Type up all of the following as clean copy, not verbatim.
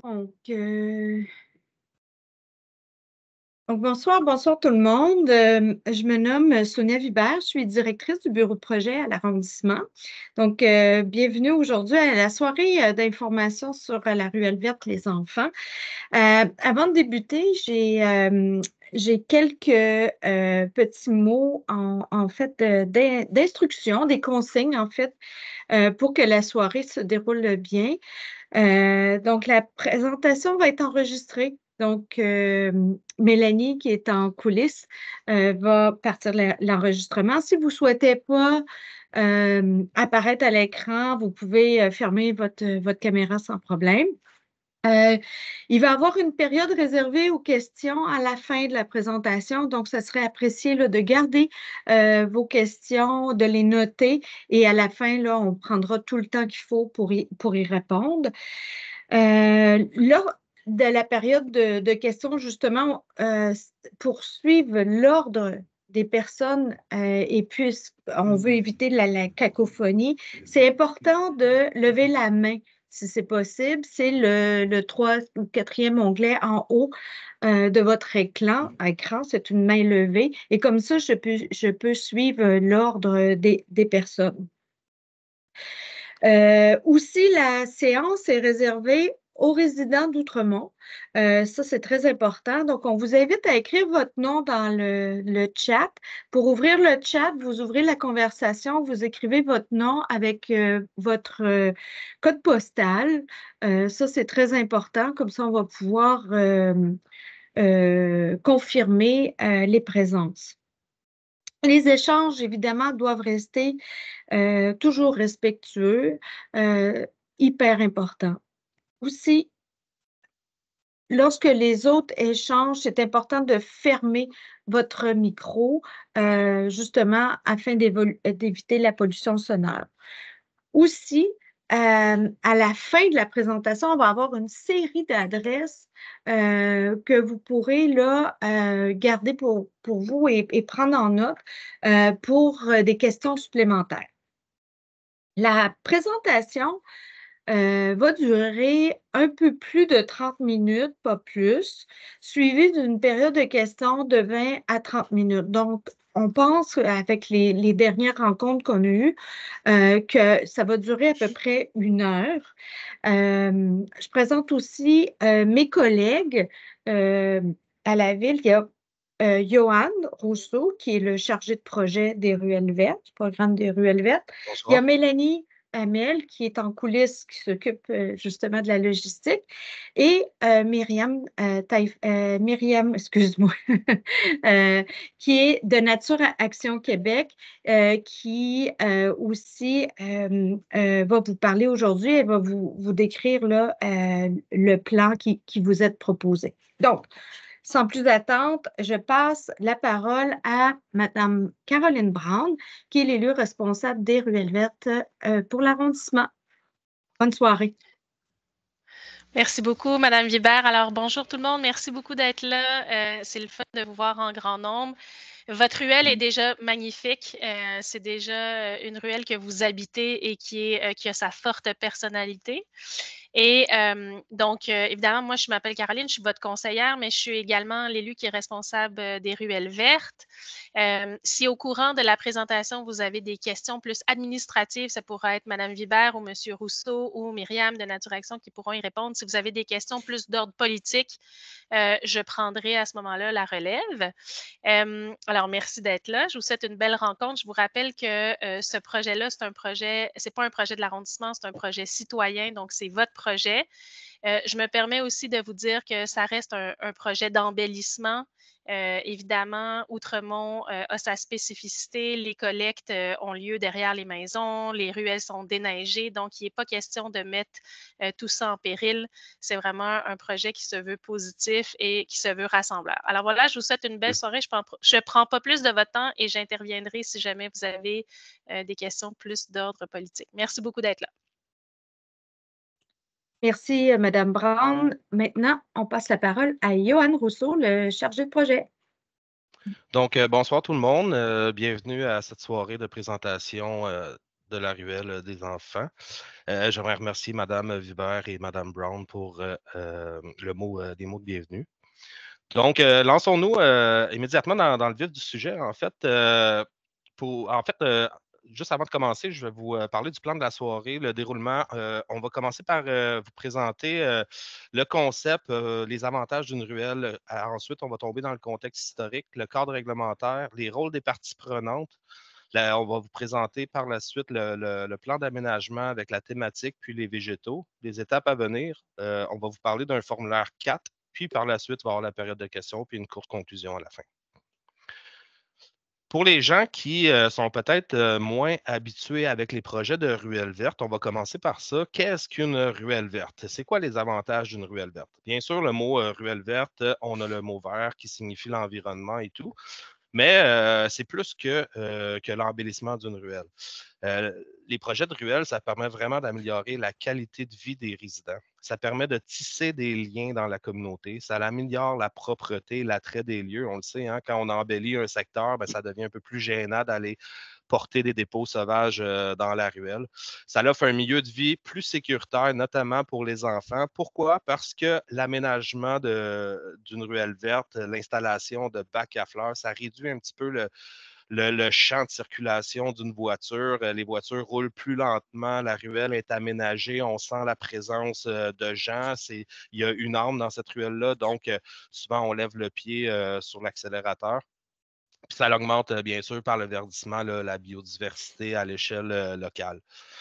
Donc, bonsoir tout le monde. Je me nomme Sonia Vibert, je suis directrice du bureau de projet à l'arrondissement. Donc, bienvenue aujourd'hui à la soirée d'information sur la ruelle verte les enfants. Avant de débuter, j'ai quelques petits mots en fait d'instruction, des consignes en fait pour que la soirée se déroule bien. Donc, la présentation va être enregistrée. Donc, Mélanie, qui est en coulisses, va partir l'enregistrement. Si vous ne souhaitez pas apparaître à l'écran, vous pouvez fermer votre caméra sans problème. Il va y avoir une période réservée aux questions à la fin de la présentation, donc ça serait apprécié là, de garder vos questions, de les noter et à la fin, là, on prendra tout le temps qu'il faut pour y répondre. Lors de la période de questions, justement, pour suivre l'ordre des personnes et puis on veut éviter la cacophonie, c'est important de lever la main si c'est possible. C'est le 3 ou 4e onglet en haut de votre écran. C'est une main levée et comme ça, je peux suivre l'ordre des personnes. Aussi, la séance est réservée aux résidents d'Outremont. Ça, c'est très important. Donc, on vous invite à écrire votre nom dans le chat. Pour ouvrir le chat, vous ouvrez la conversation, vous écrivez votre nom avec votre code postal. Ça, c'est très important. Comme ça, on va pouvoir confirmer les présences. Les échanges, évidemment, doivent rester toujours respectueux, hyper important. Aussi, lorsque les autres échangent, c'est important de fermer votre micro, justement, afin d'éviter la pollution sonore. Aussi, à la fin de la présentation, on va avoir une série d'adresses que vous pourrez là, garder pour vous et prendre en note pour des questions supplémentaires. La présentation va durer un peu plus de 30 minutes, pas plus, suivie d'une période de questions de 20 à 30 minutes. Donc, on pense avec les dernières rencontres qu'on a eues que ça va durer à peu près 1 heure. Je présente aussi mes collègues à la ville. Il y a Johan Rousseau, qui est le chargé de projet des Ruelles vertes, du programme des Ruelles vertes. Il y a Bonsoir. Mélanie Hamel, qui est en coulisses, qui s'occupe justement de la logistique, et Myriam, excuse-moi, qui est de Nature Action Québec, qui aussi va vous parler aujourd'hui et va vous décrire là, le plan qui vous est proposé. Donc, sans plus attente, je passe la parole à Mme Caroline Brown, qui est l'élue responsable des Ruelles vertes pour l'arrondissement. Bonne soirée. Merci beaucoup, Madame Vibert. Alors, bonjour tout le monde. Merci beaucoup d'être là. C'est le fun de vous voir en grand nombre. Votre ruelle est déjà magnifique. C'est déjà une ruelle que vous habitez et qui a sa forte personnalité. Et donc, évidemment, moi, je m'appelle Caroline, je suis votre conseillère, mais je suis également l'élu qui est responsable des ruelles vertes. Si au courant de la présentation, vous avez des questions plus administratives, ça pourra être Mme Vibert ou M. Rousseau ou Myriam de Nature Action qui pourront y répondre. Si vous avez des questions plus d'ordre politique, je prendrai à ce moment-là la relève. Alors, merci d'être là. Je vous souhaite une belle rencontre. Je vous rappelle que ce projet-là, c'est pas un projet de l'arrondissement, c'est un projet citoyen, donc c'est votre projet. Je me permets aussi de vous dire que ça reste un projet d'embellissement. Évidemment, Outremont a sa spécificité. Les collectes ont lieu derrière les maisons, les ruelles sont déneigées, donc il n'est pas question de mettre tout ça en péril. C'est vraiment un projet qui se veut positif et qui se veut rassembleur. Alors voilà, je vous souhaite une belle soirée. Je ne prends pas plus de votre temps et j'interviendrai si jamais vous avez des questions plus d'ordre politique. Merci beaucoup d'être là. Merci, Mme Brown. Maintenant, on passe la parole à Johan Rousseau, le chargé de projet. Donc, bonsoir tout le monde. Bienvenue à cette soirée de présentation de la ruelle des enfants. J'aimerais remercier Mme Vibert et Mme Brown pour des mots de bienvenue. Donc, lançons-nous immédiatement dans le vif du sujet. En fait, juste avant de commencer, je vais vous parler du plan de la soirée, le déroulement. On va commencer par vous présenter le concept, les avantages d'une ruelle. Ensuite, on va tomber dans le contexte historique, le cadre réglementaire, les rôles des parties prenantes. Là, on va vous présenter par la suite le plan d'aménagement avec la thématique, puis les végétaux, les étapes à venir. On va vous parler d'un formulaire 4, puis par la suite, il va y avoir la période de questions, puis une courte conclusion à la fin. Pour les gens qui sont peut-être moins habitués avec les projets de ruelle verte, on va commencer par ça. Qu'est-ce qu'une ruelle verte? C'est quoi les avantages d'une ruelle verte? Bien sûr, le mot ruelle verte, on a le mot vert qui signifie l'environnement et tout. Mais c'est plus que l'embellissement d'une ruelle. Les projets de ruelles, ça permet vraiment d'améliorer la qualité de vie des résidents. Ça permet de tisser des liens dans la communauté. Ça améliore la propreté, l'attrait des lieux. On le sait, hein, quand on embellit un secteur, ben, ça devient un peu plus gênant d'aller porter des dépôts sauvages dans la ruelle. Ça offre un milieu de vie plus sécuritaire, notamment pour les enfants. Pourquoi? Parce que l'aménagement d'une ruelle verte, l'installation de bacs à fleurs, ça réduit un petit peu le champ de circulation d'une voiture. Les voitures roulent plus lentement, la ruelle est aménagée, on sent la présence de gens. Il y a une arme dans cette ruelle-là, donc souvent on lève le pied sur l'accélérateur. Puis ça augmente, bien sûr, par le verdissement, là, la biodiversité à l'échelle locale.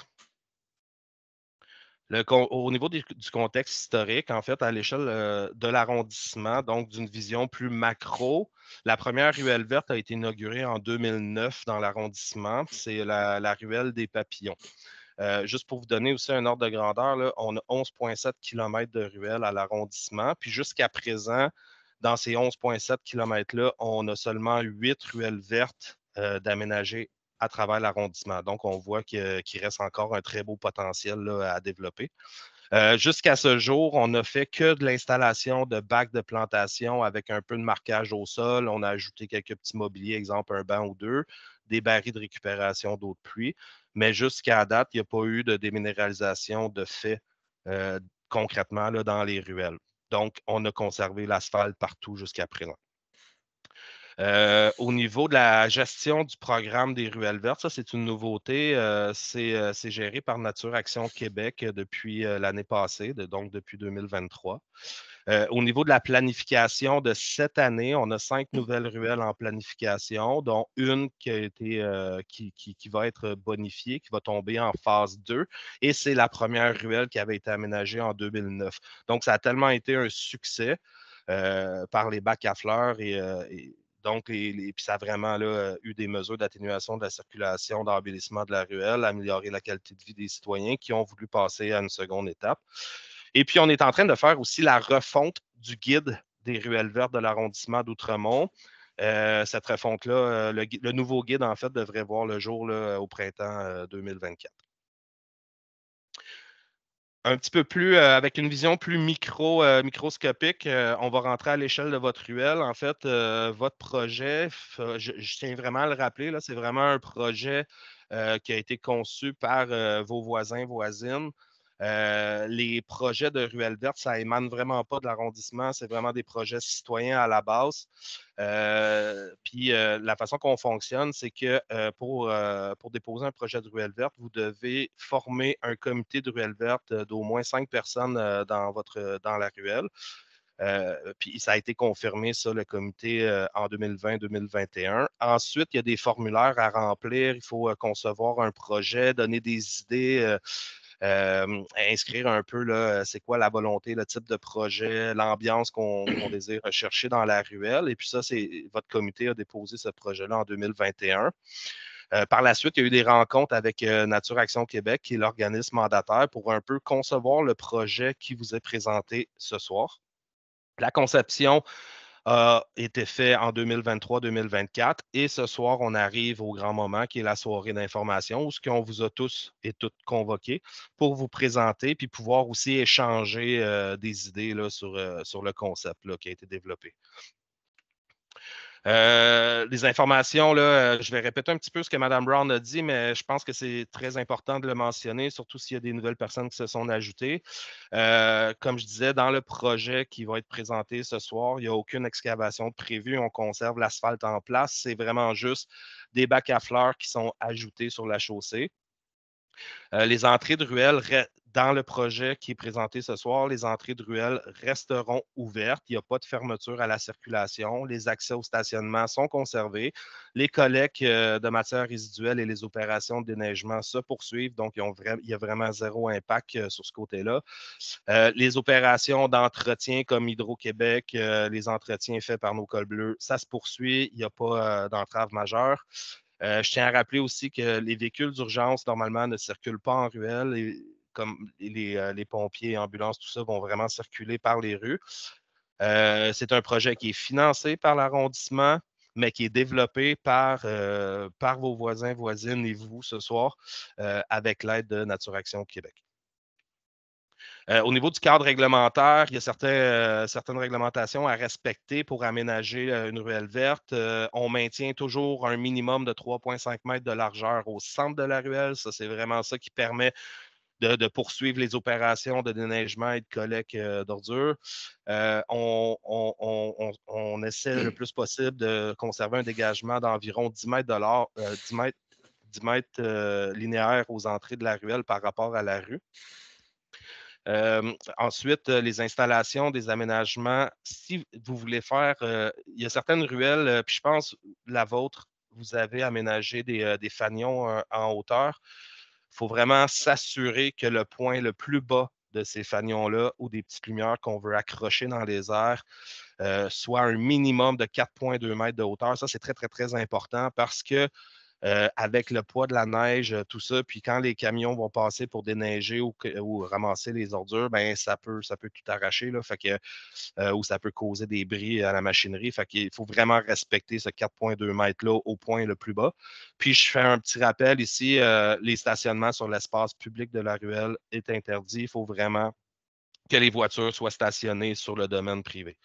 Au niveau du contexte historique, en fait, à l'échelle de l'arrondissement, donc d'une vision plus macro, la première ruelle verte a été inaugurée en 2009 dans l'arrondissement. C'est la ruelle des Papillons. Juste pour vous donner aussi un ordre de grandeur, là, on a 11,7 km de ruelle à l'arrondissement. Puis jusqu'à présent, dans ces 11,7 km-là, on a seulement 8 ruelles vertes d'aménager à travers l'arrondissement. Donc, on voit qu'il reste encore un très beau potentiel là, à développer. Jusqu'à ce jour, on n'a fait que de l'installation de bacs de plantation avec un peu de marquage au sol. On a ajouté quelques petits mobiliers, exemple un banc ou deux, des barils de récupération d'eau de pluie. Mais jusqu'à date, il n'y a pas eu de déminéralisation de fait concrètement là, dans les ruelles. Donc, on a conservé l'asphalte partout jusqu'à présent. Au niveau de la gestion du programme des ruelles vertes, ça, c'est une nouveauté. C'est géré par Nature Action Québec depuis l'année passée, donc depuis 2023. Au niveau de la planification de cette année, on a 5 nouvelles ruelles en planification, dont une qui va être bonifiée, qui va tomber en phase 2. Et c'est la première ruelle qui avait été aménagée en 2009. Donc, ça a tellement été un succès par les bacs à fleurs et donc, puis ça a vraiment là, eu des mesures d'atténuation de la circulation, d'embellissement de la ruelle, améliorer la qualité de vie des citoyens qui ont voulu passer à une seconde étape. Et puis, on est en train de faire aussi la refonte du guide des ruelles vertes de l'arrondissement d'Outremont. Cette refonte-là, le nouveau guide, en fait, devrait voir le jour là, au printemps 2024. Un petit peu plus, avec une vision plus microscopique, on va rentrer à l'échelle de votre ruelle. En fait, votre projet, je tiens vraiment à le rappeler, là, c'est vraiment un projet qui a été conçu par vos voisins, voisines. Les projets de ruelle verte, ça émane vraiment pas de l'arrondissement, c'est vraiment des projets citoyens à la base. Puis la façon qu'on fonctionne, c'est que pour déposer un projet de ruelle verte, vous devez former un comité de ruelle verte d'au moins 5 personnes dans la ruelle. Puis ça a été confirmé, ça, le comité en 2020-2021. Ensuite, il y a des formulaires à remplir. Il faut concevoir un projet, donner des idées. Inscrire un peu là, c'est quoi la volonté, le type de projet, l'ambiance qu'on désire rechercher dans la ruelle. Et puis ça, votre comité a déposé ce projet-là en 2021. Par la suite, il y a eu des rencontres avec Nature Action Québec, qui est l'organisme mandataire, pour un peu concevoir le projet qui vous est présenté ce soir. La conception a été faite en 2023-2024 et ce soir, on arrive au grand moment qui est la soirée d'information où on vous a tous et toutes convoqués pour vous présenter puis pouvoir aussi échanger des idées là, sur le concept là, qui a été développé. Les informations, là, je vais répéter un petit peu ce que Mme Brown a dit, mais je pense que c'est très important de le mentionner, surtout s'il y a des nouvelles personnes qui se sont ajoutées. Comme je disais, dans le projet qui va être présenté ce soir, il n'y a aucune excavation prévue. On conserve l'asphalte en place. C'est vraiment juste des bacs à fleurs qui sont ajoutés sur la chaussée. Les entrées de ruelles dans le projet qui est présenté ce soir, les entrées de ruelles resteront ouvertes. Il n'y a pas de fermeture à la circulation. Les accès au stationnement sont conservés. Les collectes de matières résiduelles et les opérations de déneigement se poursuivent. Donc, il y a vraiment zéro impact sur ce côté-là. Les opérations d'entretien comme Hydro-Québec, les entretiens faits par nos cols bleus, ça se poursuit. Il n'y a pas d'entrave majeure. Je tiens à rappeler aussi que les véhicules d'urgence, normalement, ne circulent pas en ruelle. Comme les pompiers, ambulances, tout ça vont vraiment circuler par les rues. C'est un projet qui est financé par l'arrondissement, mais qui est développé par vos voisins, voisines et vous ce soir avec l'aide de Nature Action Québec. Au niveau du cadre réglementaire, il y a certaines réglementations à respecter pour aménager une ruelle verte. On maintient toujours un minimum de 3,5 mètres de largeur au centre de la ruelle. Ça, c'est vraiment ça qui permet de poursuivre les opérations de déneigement et de collecte d'ordures. On essaie le plus possible de conserver un dégagement d'environ 10 mètres, 10 mètres linéaires aux entrées de la ruelle par rapport à la rue. Ensuite, les installations, des aménagements. Si vous voulez faire, il y a certaines ruelles, puis je pense la vôtre, vous avez aménagé des fanions en hauteur. Il faut vraiment s'assurer que le point le plus bas de ces fanions-là ou des petites lumières qu'on veut accrocher dans les airs soit un minimum de 4,2 mètres de hauteur. Ça, c'est très, très, très important parce que avec le poids de la neige, tout ça. Puis quand les camions vont passer pour déneiger ou ramasser les ordures, ben ça peut tout arracher, là, ou ça peut causer des bris à la machinerie. Fait qu'il faut vraiment respecter ce 4,2 mètres-là au point le plus bas. Puis je fais un petit rappel ici, les stationnements sur l'espace public de la ruelle est interdit. Il faut vraiment que les voitures soient stationnées sur le domaine privé.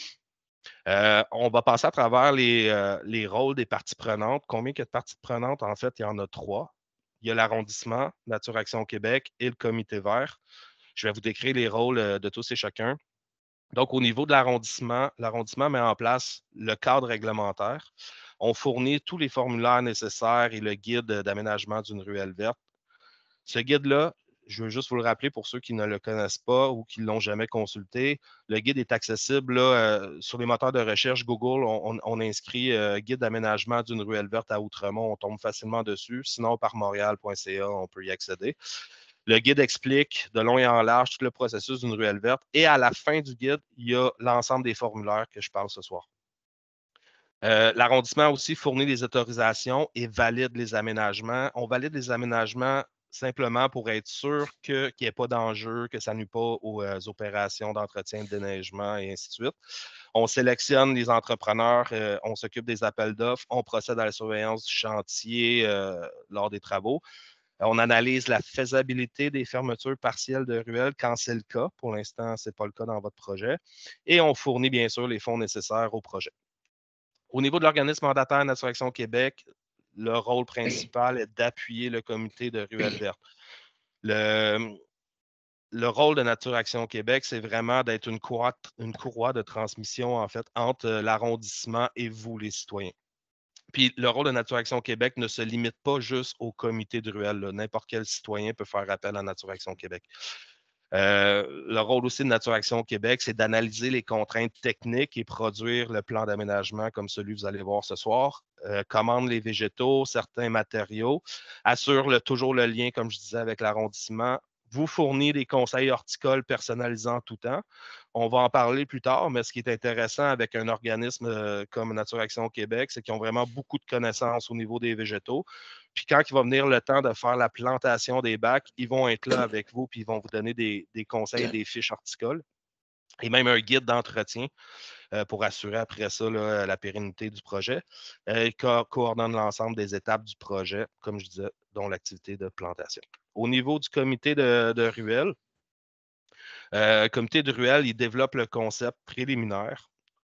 On va passer à travers les rôles des parties prenantes. Combien il y a de parties prenantes? En fait, il y en a 3. Il y a l'arrondissement, Nature Action Québec et le comité vert. Je vais vous décrire les rôles de tous et chacun. Donc, au niveau de l'arrondissement met en place le cadre réglementaire. On fournit tous les formulaires nécessaires et le guide d'aménagement d'une ruelle verte. Ce guide-là, je veux juste vous le rappeler pour ceux qui ne le connaissent pas ou qui ne l'ont jamais consulté. Le guide est accessible là, sur les moteurs de recherche Google. On inscrit guide d'aménagement d'une ruelle verte à Outremont. On tombe facilement dessus. Sinon, par montréal.ca, on peut y accéder. Le guide explique de long et en large tout le processus d'une ruelle verte. Et à la fin du guide, il y a l'ensemble des formulaires que je parle ce soir. L'arrondissement aussi fournit les autorisations et valide les aménagements. On valide les aménagements simplement pour être sûr qu'il n'y ait pas d'enjeu, que ça nuit pas aux opérations d'entretien, de déneigement et ainsi de suite. On sélectionne les entrepreneurs, on s'occupe des appels d'offres, on procède à la surveillance du chantier lors des travaux. On analyse la faisabilité des fermetures partielles de ruelles quand c'est le cas. Pour l'instant, ce n'est pas le cas dans votre projet. Et on fournit bien sûr les fonds nécessaires au projet. Au niveau de l'organisme mandataire Nature Action Québec, le rôle principal est d'appuyer le comité de ruelles vertes. Le rôle de Nature Action Québec, c'est vraiment d'être une courroie de transmission en fait entre l'arrondissement et vous, les citoyens. Puis le rôle de Nature Action Québec ne se limite pas juste au comité de ruelles. N'importe quel citoyen peut faire appel à Nature Action Québec. Le rôle aussi de Nature Action Québec, c'est d'analyser les contraintes techniques et produire le plan d'aménagement comme celui que vous allez voir ce soir. Commande les végétaux, certains matériaux, assure toujours le lien, comme je disais, avec l'arrondissement, vous fournit des conseils horticoles personnalisants en tout temps. On va en parler plus tard, mais ce qui est intéressant avec un organisme comme Nature Action Québec, c'est qu'ils ont vraiment beaucoup de connaissances au niveau des végétaux. Puis quand il va venir le temps de faire la plantation des bacs, ils vont être là avec vous, puis ils vont vous donner des conseils, des fiches horticoles et même un guide d'entretien pour assurer après ça là, la pérennité du projet. Ils coordonnent l'ensemble des étapes du projet, comme je disais, dont l'activité de plantation. Au niveau du comité de ruelle, le comité de ruelle, il développe le concept préliminaire.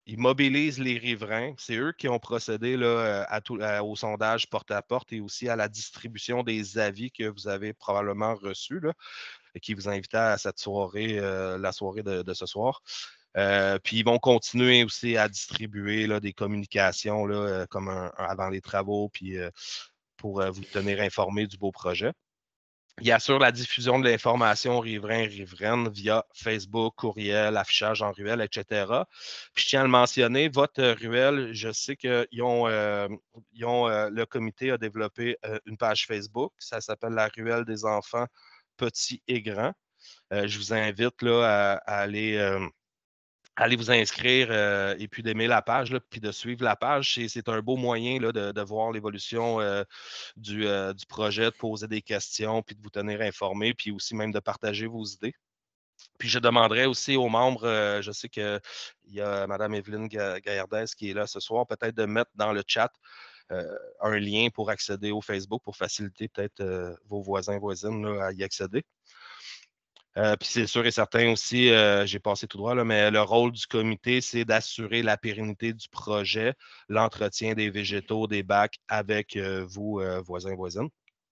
ils mobilisent les riverains. C'est eux qui ont procédé là, au sondage porte-à-porte et aussi à la distribution des avis que vous avez probablement reçus, là, et qui vous invitaient à cette soirée, la soirée de ce soir. Puis ils vont continuer aussi à distribuer là, des communications là, comme avant les travaux, puis pour vous tenir informé du beau projet. Il assure la diffusion de l'information aux riverains et riveraines via Facebook, courriel, affichage en ruelle, etc. Puis je tiens à le mentionner, votre ruelle, je sais que le comité a développé une page Facebook. Ça s'appelle la ruelle des enfants petits et grands. Je vous invite là, à aller allez vous inscrire et puis d'aimer la page, là, puis de suivre la page. C'est un beau moyen là, de voir l'évolution du projet, de poser des questions, puis de vous tenir informé, puis aussi même de partager vos idées. Puis je demanderais aussi aux membres, je sais qu'il y a Mme Evelyne Gaillardès qui est là ce soir, peut-être de mettre dans le chat un lien pour accéder au Facebook pour faciliter peut-être vos voisins, voisines là, à y accéder. Puis c'est sûr et certain aussi, j'ai passé tout droit, là, mais le rôle du comité, c'est d'assurer la pérennité du projet, l'entretien des végétaux, des bacs avec vous, voisins, voisines.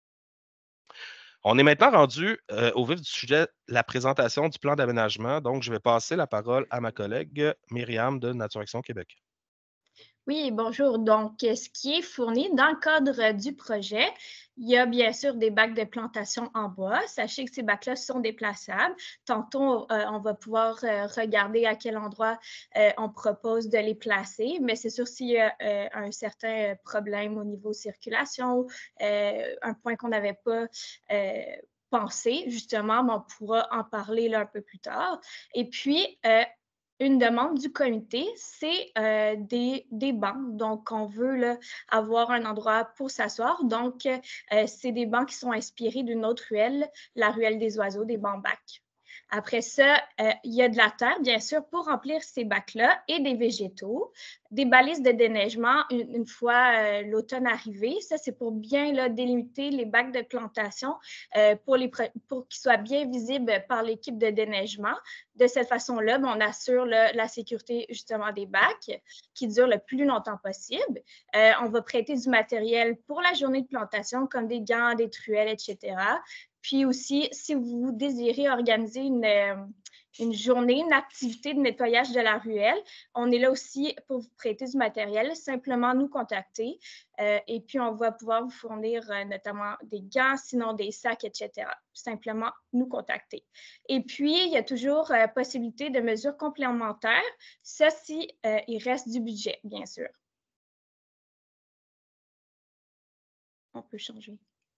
On est maintenant rendu au vif du sujet, la présentation du plan d'aménagement. Donc, je vais passer la parole à ma collègue Myriam de Nature Action Québec. Oui, bonjour. Donc, ce qui est fourni dans le cadre du projet, il y a bien sûr des bacs de plantation en bois. Sachez que ces bacs-là sont déplaçables. Tantôt, on va pouvoir regarder à quel endroit on propose de les placer, mais c'est sûr s'il y a un certain problème au niveau circulation, un point qu'on n'avait pas pensé, justement, mais on pourra en parler là un peu plus tard. Et puis, une demande du comité, c'est des bancs. Donc, on veut là, avoir un endroit pour s'asseoir. Donc, c'est des bancs qui sont inspirés d'une autre ruelle, la ruelle des oiseaux, des bancs bacs. Après ça, il y a de la terre, bien sûr, pour remplir ces bacs-là et des végétaux. Des balises de déneigement une fois l'automne arrivé. Ça, c'est pour bien là, délimiter les bacs de plantation pour qu'ils soient bien visibles par l'équipe de déneigement. De cette façon-là, on assure la sécurité justement des bacs qui durent le plus longtemps possible. On va prêter du matériel pour la journée de plantation comme des gants, des truelles, etc. Puis aussi, si vous désirez organiser une journée, une activité de nettoyage de la ruelle, on est là aussi pour vous prêter du matériel, simplement nous contacter et puis on va pouvoir vous fournir notamment des gants, sinon des sacs, etc. Simplement nous contacter. Et puis, il y a toujours possibilité de mesures complémentaires, ça si il reste du budget, bien sûr. On peut changer.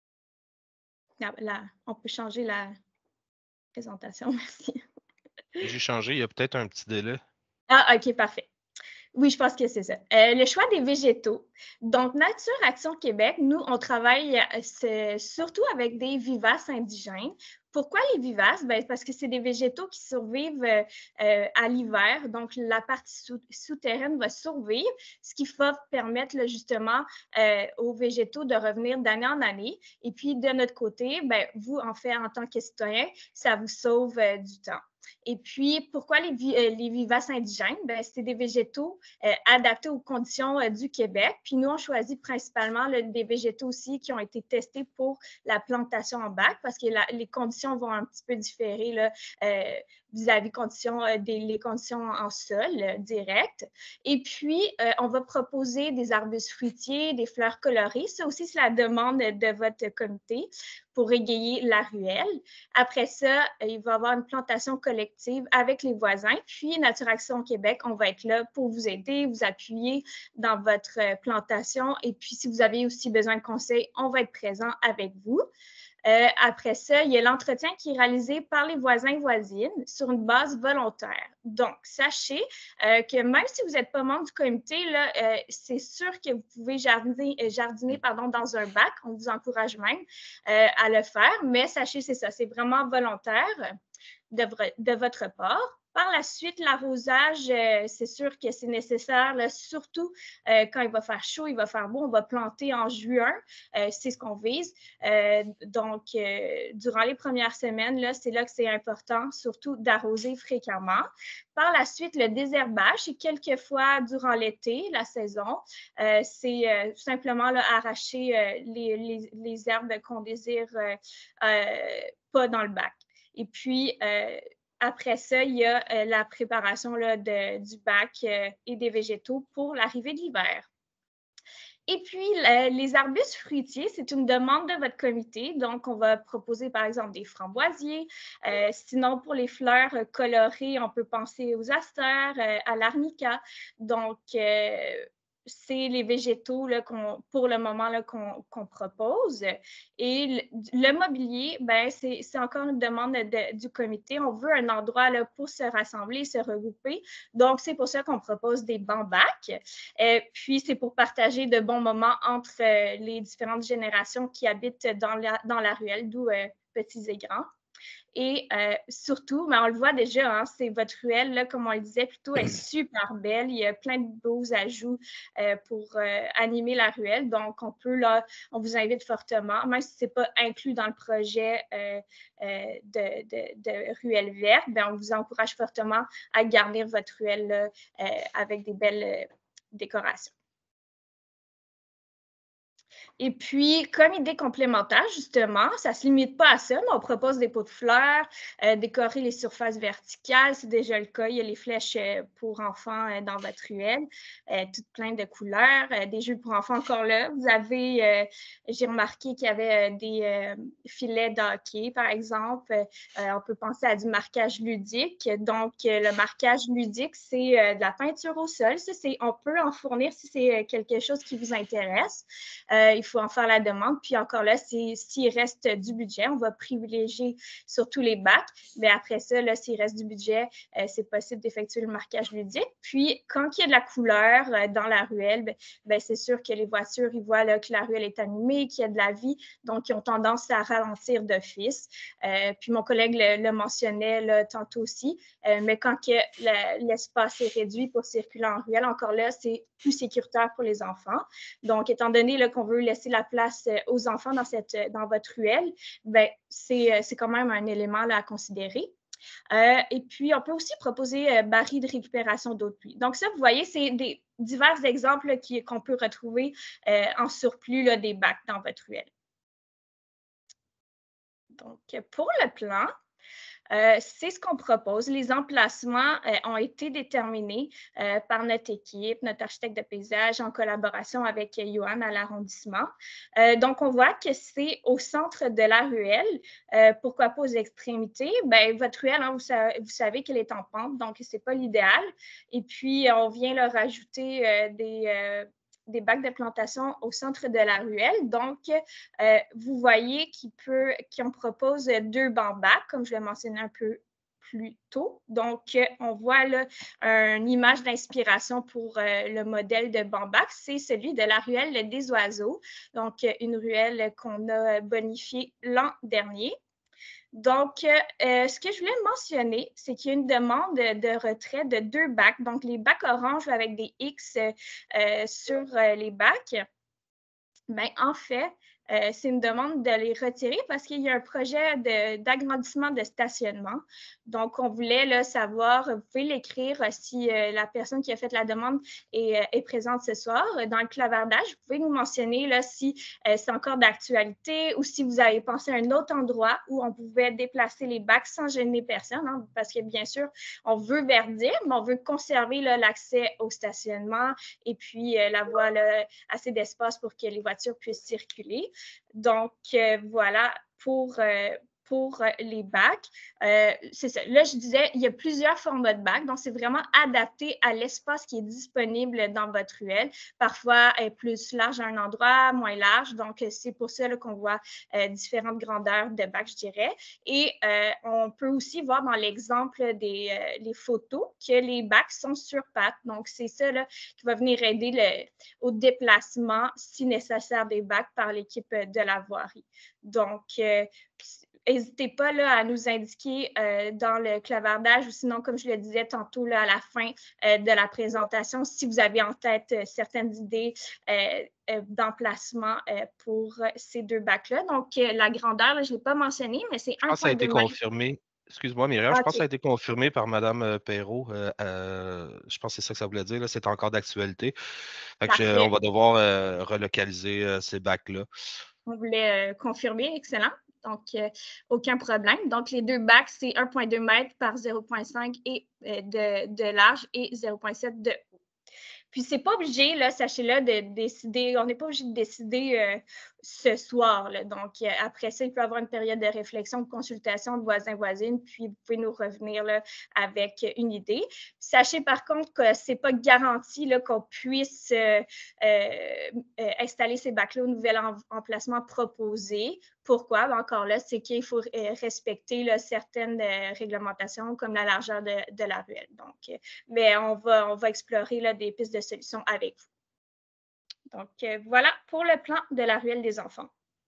On peut changer la présentation, merci. J'ai changé, il y a peut-être un petit délai. Ah, OK, parfait. Oui, je pense que c'est ça. Le choix des végétaux. Donc, Nature Action Québec, nous, on travaille surtout avec des vivaces indigènes. Pourquoi les vivaces? Bien, parce que c'est des végétaux qui survivent à l'hiver. Donc, la partie souterraine va survivre, ce qui va permettre là, justement aux végétaux de revenir d'année en année. Et puis, de notre côté, bien, vous, en fait, en tant que citoyen, ça vous sauve du temps. Et puis, pourquoi les vivaces indigènes? Bien, c'est des végétaux adaptés aux conditions du Québec. Puis nous, on choisit principalement des végétaux aussi qui ont été testés pour la plantation en bac parce que les conditions vont un petit peu différer là, vis-à-vis les conditions en sol direct. Et puis, on va proposer des arbustes fruitiers, des fleurs colorées. Ça aussi, c'est la demande de votre comité pour égayer la ruelle. Après ça, il va y avoir une plantation collective avec les voisins. Puis, Nature Action Québec, on va être là pour vous aider, vous appuyer dans votre plantation. Et puis, si vous avez aussi besoin de conseils, on va être présent avec vous. Après ça, il y a l'entretien qui est réalisé par les voisins et voisines sur une base volontaire. Donc, sachez que même si vous n'êtes pas membre du comité, c'est sûr que vous pouvez jardiner dans un bac. On vous encourage même à le faire, mais sachez, c'est ça, c'est vraiment volontaire de votre part. Par la suite, l'arrosage, c'est sûr que c'est nécessaire, là, surtout quand il va faire chaud, il va faire beau. On va planter en juin, c'est ce qu'on vise. Donc, durant les premières semaines, là, c'est là que c'est important, surtout d'arroser fréquemment. Par la suite, le désherbage, c'est quelquefois durant l'été, la saison. C'est simplement là, arracher les herbes qu'on désire pas dans le bac. Et puis, après ça, il y a la préparation là, du bac et des végétaux pour l'arrivée de l'hiver. Et puis, les arbustes fruitiers, c'est une demande de votre comité. Donc, on va proposer, par exemple, des framboisiers. Sinon, pour les fleurs colorées, on peut penser aux astères, à l'arnica. Donc, c'est les végétaux là, pour le moment qu'on propose. Et le mobilier, ben, c'est encore une demande du comité. On veut un endroit là, pour se rassembler, se regrouper. Donc, c'est pour ça qu'on propose des bancs bacs. Puis, c'est pour partager de bons moments entre les différentes générations qui habitent dans la ruelle, d'où petits et grands. Et surtout, mais on le voit déjà, hein, c'est votre ruelle, là, comme on le disait plus tôt, est super belle. Il y a plein de beaux ajouts pour animer la ruelle. Donc, on vous invite fortement, même si ce n'est pas inclus dans le projet de ruelle verte, bien, on vous encourage fortement à garnir votre ruelle là, avec des belles décorations. Et puis, comme idée complémentaire, justement, ça ne se limite pas à ça, mais on propose des pots de fleurs, décorer les surfaces verticales, c'est déjà le cas. Il y a les flèches pour enfants dans votre ruelle, toutes plein de couleurs, des jeux pour enfants encore là. Vous avez, j'ai remarqué qu'il y avait des filets d'hockey, par exemple. On peut penser à du marquage ludique. Donc, le marquage ludique, c'est de la peinture au sol. Ça, on peut en fournir si c'est quelque chose qui vous intéresse. Il faut en faire la demande. Puis encore là, s'il reste du budget, on va privilégier surtout les bacs. Mais après ça, là, s'il reste du budget, c'est possible d'effectuer le marquage ludique. Puis, quand il y a de la couleur dans la ruelle, ben, c'est sûr que les voitures, ils voient là, que la ruelle est animée, qu'il y a de la vie. Donc, ils ont tendance à ralentir d'office. Puis, mon collègue le mentionnait là, tantôt aussi. Mais quand l'espace est réduit pour circuler en ruelle, encore là, c'est plus sécuritaire pour les enfants. Donc, étant donné là, qu'on veut laisser la place aux enfants dans votre ruelle, ben, c'est quand même un élément là, à considérer. Et puis, on peut aussi proposer barils de récupération d'eau de pluie. Donc, ça, vous voyez, c'est des divers exemples qu'on peut retrouver en surplus là, des bacs dans votre ruelle. Donc, pour le plan, c'est ce qu'on propose. Les emplacements ont été déterminés par notre équipe, notre architecte de paysage, en collaboration avec Johan à l'arrondissement. Donc, on voit que c'est au centre de la ruelle. Pourquoi pas aux extrémités? Bien, votre ruelle, hein, vous savez qu'elle est en pente, donc ce n'est pas l'idéal. Et puis, on vient leur ajouter des bacs de plantation au centre de la ruelle. Donc, vous voyez qu'on propose 2 bancs bacs, comme je l'ai mentionné un peu plus tôt. Donc, on voit là une image d'inspiration pour le modèle de banc bac. C'est celui de la ruelle des oiseaux. Donc, une ruelle qu'on a bonifiée l'an dernier. Donc, ce que je voulais mentionner, c'est qu'il y a une demande de retrait de 2 bacs. Donc, les bacs orange avec des X sur les bacs. Bien, en fait, c'est une demande de les retirer parce qu'il y a un projet d'agrandissement de stationnement. Donc, on voulait là, savoir, vous pouvez l'écrire si la personne qui a fait la demande est présente ce soir. Dans le clavardage, vous pouvez nous mentionner là, si c'est encore d'actualité ou si vous avez pensé à un autre endroit où on pouvait déplacer les bacs sans gêner personne, hein, parce que bien sûr, on veut verdir, mais on veut conserver l'accès au stationnement et puis la voie, là, assez d'espace pour que les voitures puissent circuler. Donc, voilà, pour les bacs. C'est ça. Là, je disais, il y a plusieurs formats de bacs, donc c'est vraiment adapté à l'espace qui est disponible dans votre ruelle. Parfois, elle est plus large à un endroit, moins large. Donc, c'est pour ça qu'on voit différentes grandeurs de bacs, je dirais. Et on peut aussi voir dans l'exemple les photos que les bacs sont sur pattes. Donc, c'est ça là, qui va venir aider au déplacement, si nécessaire, des bacs par l'équipe de la voirie. Donc, n'hésitez pas là, à nous indiquer dans le clavardage ou sinon, comme je le disais tantôt, là, à la fin de la présentation, si vous avez en tête certaines idées d'emplacement pour ces 2 bacs-là. Donc, la grandeur, là, je ne l'ai pas mentionné, mais c'est Je pense que ça a 1,2 été mètres. confirmé. Excuse-moi, Myriam, je pense que ça a OK, été confirmé par Mme Perrault. Je pense que c'est ça que ça voulait dire. Là, c'est encore d'actualité. Fait que, on parfait. va devoir relocaliser ces bacs-là. On voulait confirmer, excellent. Donc, aucun problème. Donc, les 2 bacs, c'est 1,2 mètres par 0,5 et de large et 0,7 de haut. Puis, c'est pas obligé, là, sachez-le, de décider, on n'est pas obligé de décider ce soir. Là. Donc, après ça, il peut y avoir une période de réflexion, de consultation de voisins-voisines, puis vous pouvez nous revenir là, avec une idée. Sachez par contre que ce n'est pas garanti là, qu'on puisse installer ces bacs-là au nouvel emplacement proposé. Pourquoi? Ben, encore là, c'est qu'il faut respecter là, certaines réglementations comme la largeur de la ruelle. Donc, mais on va explorer là, des pistes de solutions avec vous. Donc, voilà pour le plan de la ruelle des enfants.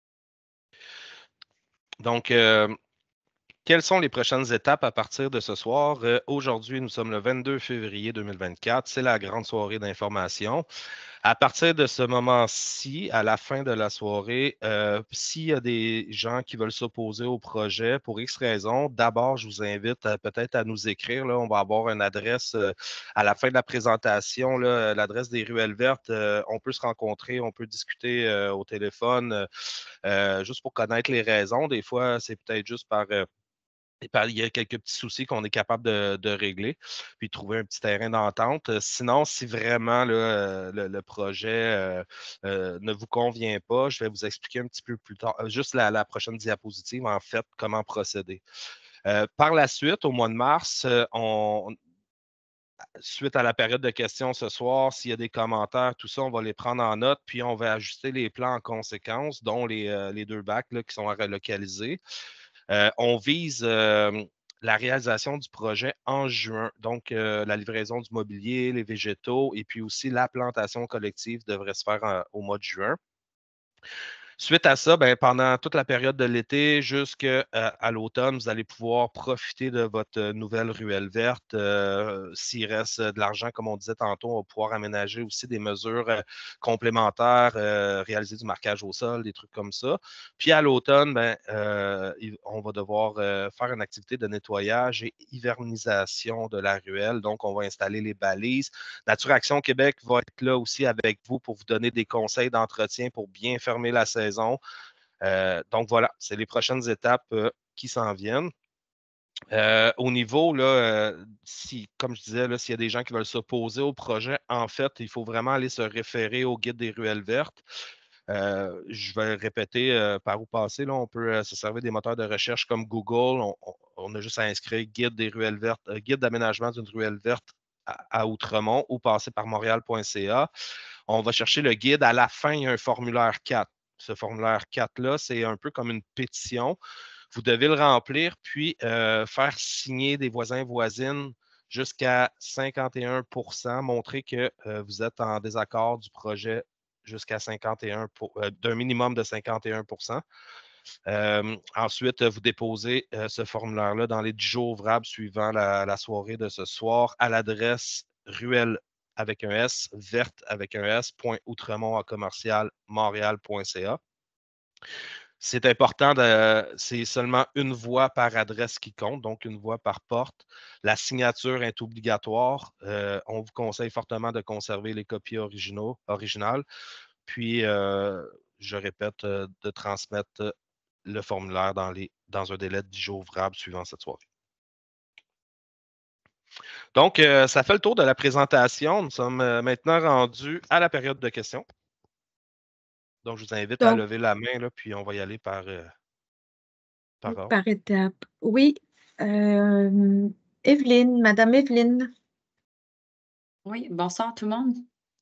Donc, quelles sont les prochaines étapes à partir de ce soir? Aujourd'hui, nous sommes le 22 février 2024. C'est la grande soirée d'information. À partir de ce moment-ci, à la fin de la soirée, s'il y a des gens qui veulent s'opposer au projet pour X raisons, d'abord, je vous invite peut-être à nous écrire. Là, on va avoir une adresse à la fin de la présentation, l'adresse des Ruelles vertes. On peut se rencontrer, on peut discuter au téléphone juste pour connaître les raisons. Des fois, c'est peut-être juste il y a quelques petits soucis qu'on est capable de régler, puis trouver un petit terrain d'entente. Sinon, si vraiment là, le projet ne vous convient pas, je vais vous expliquer un petit peu plus tard, juste la prochaine diapositive, en fait, comment procéder. Par la suite, au mois de mars, suite à la période de questions ce soir, s'il y a des commentaires, tout ça, on va les prendre en note, puis on va ajuster les plans en conséquence, dont les 2 bacs là, qui sont à relocaliser. On vise la réalisation du projet en juin. Donc, la livraison du mobilier, les végétaux et puis aussi la plantation collective devrait se faire au mois de juin. Suite à ça, ben, pendant toute la période de l'été jusqu'à l'automne, vous allez pouvoir profiter de votre nouvelle ruelle verte. S'il reste de l'argent, comme on disait tantôt, on va pouvoir aménager aussi des mesures complémentaires, réaliser du marquage au sol, des trucs comme ça. Puis à l'automne, ben, on va devoir faire une activité de nettoyage et hivernisation de la ruelle. Donc, on va installer les balises. Nature Action Québec va être là aussi avec vous pour vous donner des conseils d'entretien pour bien fermer la saison. Donc voilà, c'est les prochaines étapes qui s'en viennent. Au niveau, là, comme je disais, s'il y a des gens qui veulent s'opposer au projet, en fait, il faut vraiment aller se référer au guide des ruelles vertes. Je vais répéter par où passer. Là, on peut se servir des moteurs de recherche comme Google. On a juste à inscrire guide des ruelles vertes, guide d'aménagement d'une ruelle verte à Outremont ou passer par montréal.ca. On va chercher le guide. À la fin, il y a un formulaire 4. Ce formulaire 4-là, c'est un peu comme une pétition. Vous devez le remplir, puis faire signer des voisins-voisines jusqu'à 51 %, montrer que vous êtes en désaccord du projet jusqu'à 51 d'un minimum de 51 %. Ensuite, vous déposez ce formulaire-là dans les 10 jours ouvrables suivant la soirée de ce soir à l'adresse ruelle avec un S, verte avec un S, .outremont@montréal.ca. C'est important, c'est seulement une voix par adresse qui compte, donc une voix par porte. La signature est obligatoire. On vous conseille fortement de conserver les copies originales. Puis, je répète, de transmettre le formulaire dans un délai de 10 jours ouvrables suivant cette soirée. Donc, ça fait le tour de la présentation. Nous sommes maintenant rendus à la période de questions. Donc, je vous invite à lever la main, là, puis on va y aller par ordre. Par étape. Oui. Evelyne, Madame Evelyne. Oui, bonsoir tout le monde.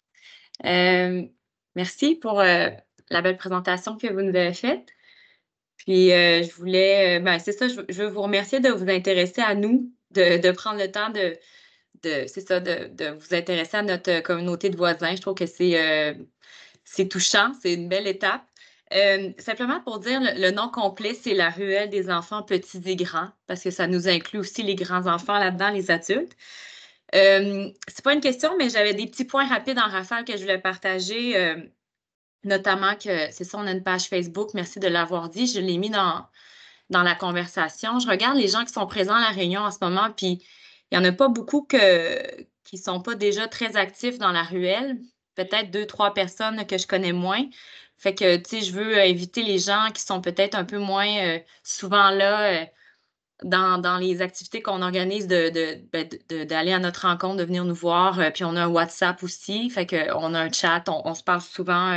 Merci pour la belle présentation que vous nous avez faite. Puis, je voulais, c'est ça, je veux vous remercier de vous intéresser à nous, de prendre le temps de vous intéresser à notre communauté de voisins. Je trouve que c'est touchant, c'est une belle étape. Simplement pour dire, le nom complet, c'est la ruelle des enfants petits et grands, parce que ça nous inclut aussi les grands-enfants là-dedans, les adultes. C'est pas une question, mais j'avais des petits points rapides en rafale que je voulais partager, notamment que, c'est ça, on a une page Facebook, merci de l'avoir dit, je l'ai mis dans la conversation. Je regarde les gens qui sont présents à la réunion en ce moment, puis il n'y en a pas beaucoup qui ne sont pas déjà très actifs dans la ruelle. Peut-être 2-3 personnes que je connais moins. Fait que, tu sais, je veux inviter les gens qui sont peut-être un peu moins souvent là dans les activités qu'on organise d'aller à notre rencontre, de venir nous voir. Puis on a un WhatsApp aussi. Fait qu'on a un chat, on se parle souvent.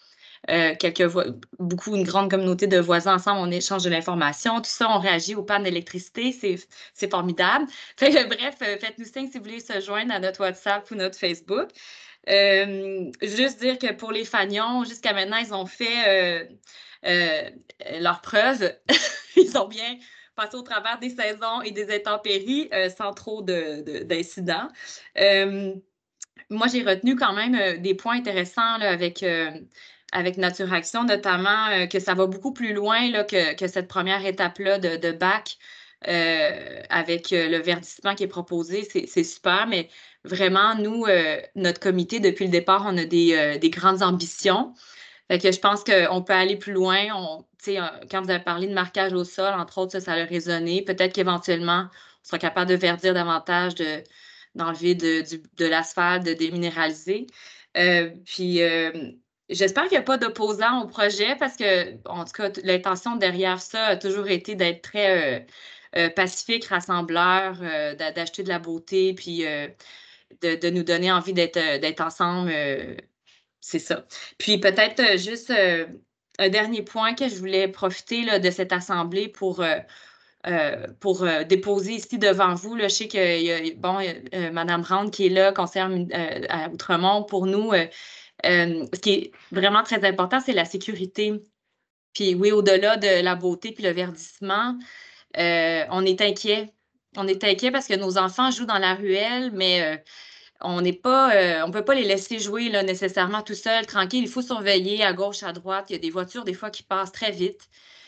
Une grande communauté de voisins ensemble, on échange de l'information, tout ça, on réagit aux pannes d'électricité, c'est formidable. Fait que, bref, faites-nous signe si vous voulez se joindre à notre WhatsApp ou notre Facebook. Juste dire que pour les Fagnons, jusqu'à maintenant, ils ont fait leurs preuves. Ils ont bien passé au travers des saisons et des intempéries sans trop d'incidents. Moi, j'ai retenu quand même des points intéressants là, avec Nature Action, notamment que ça va beaucoup plus loin là, que cette première étape-là de bac avec le verdissement qui est proposé. C'est super, mais vraiment, nous, notre comité, depuis le départ, on a des grandes ambitions. Fait que je pense qu'on peut aller plus loin. Quand vous avez parlé de marquage au sol, entre autres, ça a résonné. Peut-être qu'éventuellement, on sera capable de verdir davantage, d'enlever de l'asphalte, de déminéraliser. Puis, j'espère qu'il n'y a pas d'opposants au projet parce que, en tout cas, l'intention derrière ça a toujours été d'être très pacifique, rassembleur, d'acheter de la beauté, puis de nous donner envie d'être ensemble. C'est ça. Puis peut-être juste un dernier point que je voulais profiter là, de cette assemblée pour déposer ici devant vous. Là, je sais qu'il y a Mme Rand qui est là, conseillère à Outremont. Pour nous, ce qui est vraiment très important, c'est la sécurité. Puis oui, au-delà de la beauté puis le verdissement, on est inquiet. On est inquiet parce que nos enfants jouent dans la ruelle, mais on ne peut pas les laisser jouer là, nécessairement tout seuls, tranquille. Il faut surveiller à gauche, à droite. Il y a des voitures des fois qui passent très vite.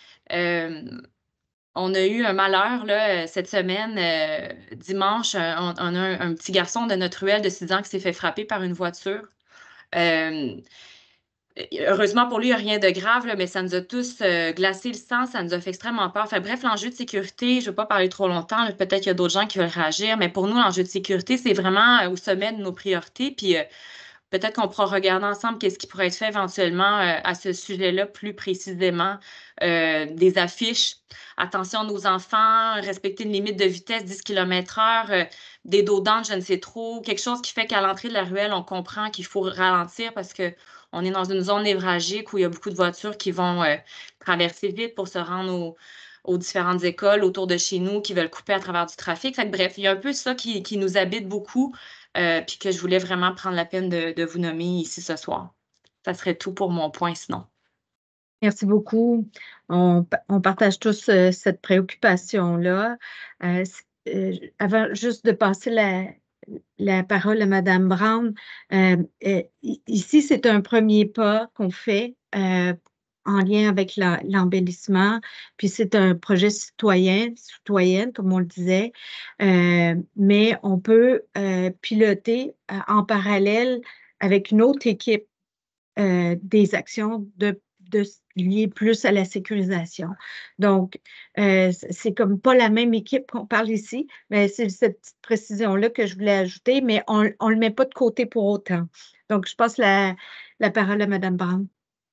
On a eu un malheur là, cette semaine, dimanche. On a un petit garçon de notre ruelle de 6 ans qui s'est fait frapper par une voiture. Heureusement pour lui, il n'y a rien de grave, là, mais ça nous a tous glacé le sang, ça nous a fait extrêmement peur. Enfin, bref, l'enjeu de sécurité, je ne veux pas parler trop longtemps, peut-être qu'il y a d'autres gens qui veulent réagir, mais pour nous, l'enjeu de sécurité, c'est vraiment au sommet de nos priorités. Puis peut-être qu'on pourra regarder ensemble qu'est-ce qui pourrait être fait éventuellement à ce sujet-là plus précisément. Des affiches, attention à nos enfants, respecter une limite de vitesse 10 km/h, des dos d'âne, je ne sais trop, quelque chose qui fait qu'à l'entrée de la ruelle, on comprend qu'il faut ralentir parce qu'on est dans une zone névralgique où il y a beaucoup de voitures qui vont traverser vite pour se rendre aux différentes écoles autour de chez nous qui veulent couper à travers du trafic. Fait que, bref, il y a un peu ça qui nous habite beaucoup. Puis que je voulais vraiment prendre la peine de vous nommer ici ce soir. Ça serait tout pour mon point sinon. Merci beaucoup. On partage tous cette préoccupation-là. Avant juste de passer la parole à Mme Brown, ici, c'est un premier pas qu'on fait en lien avec l'embellissement. Puis c'est un projet citoyenne, comme on le disait, mais on peut piloter en parallèle avec une autre équipe des actions liées plus à la sécurisation. Donc, c'est comme pas la même équipe qu'on parle ici, mais c'est cette petite précision-là que je voulais ajouter, mais on ne le met pas de côté pour autant. Donc, je passe la parole à Mme Brown.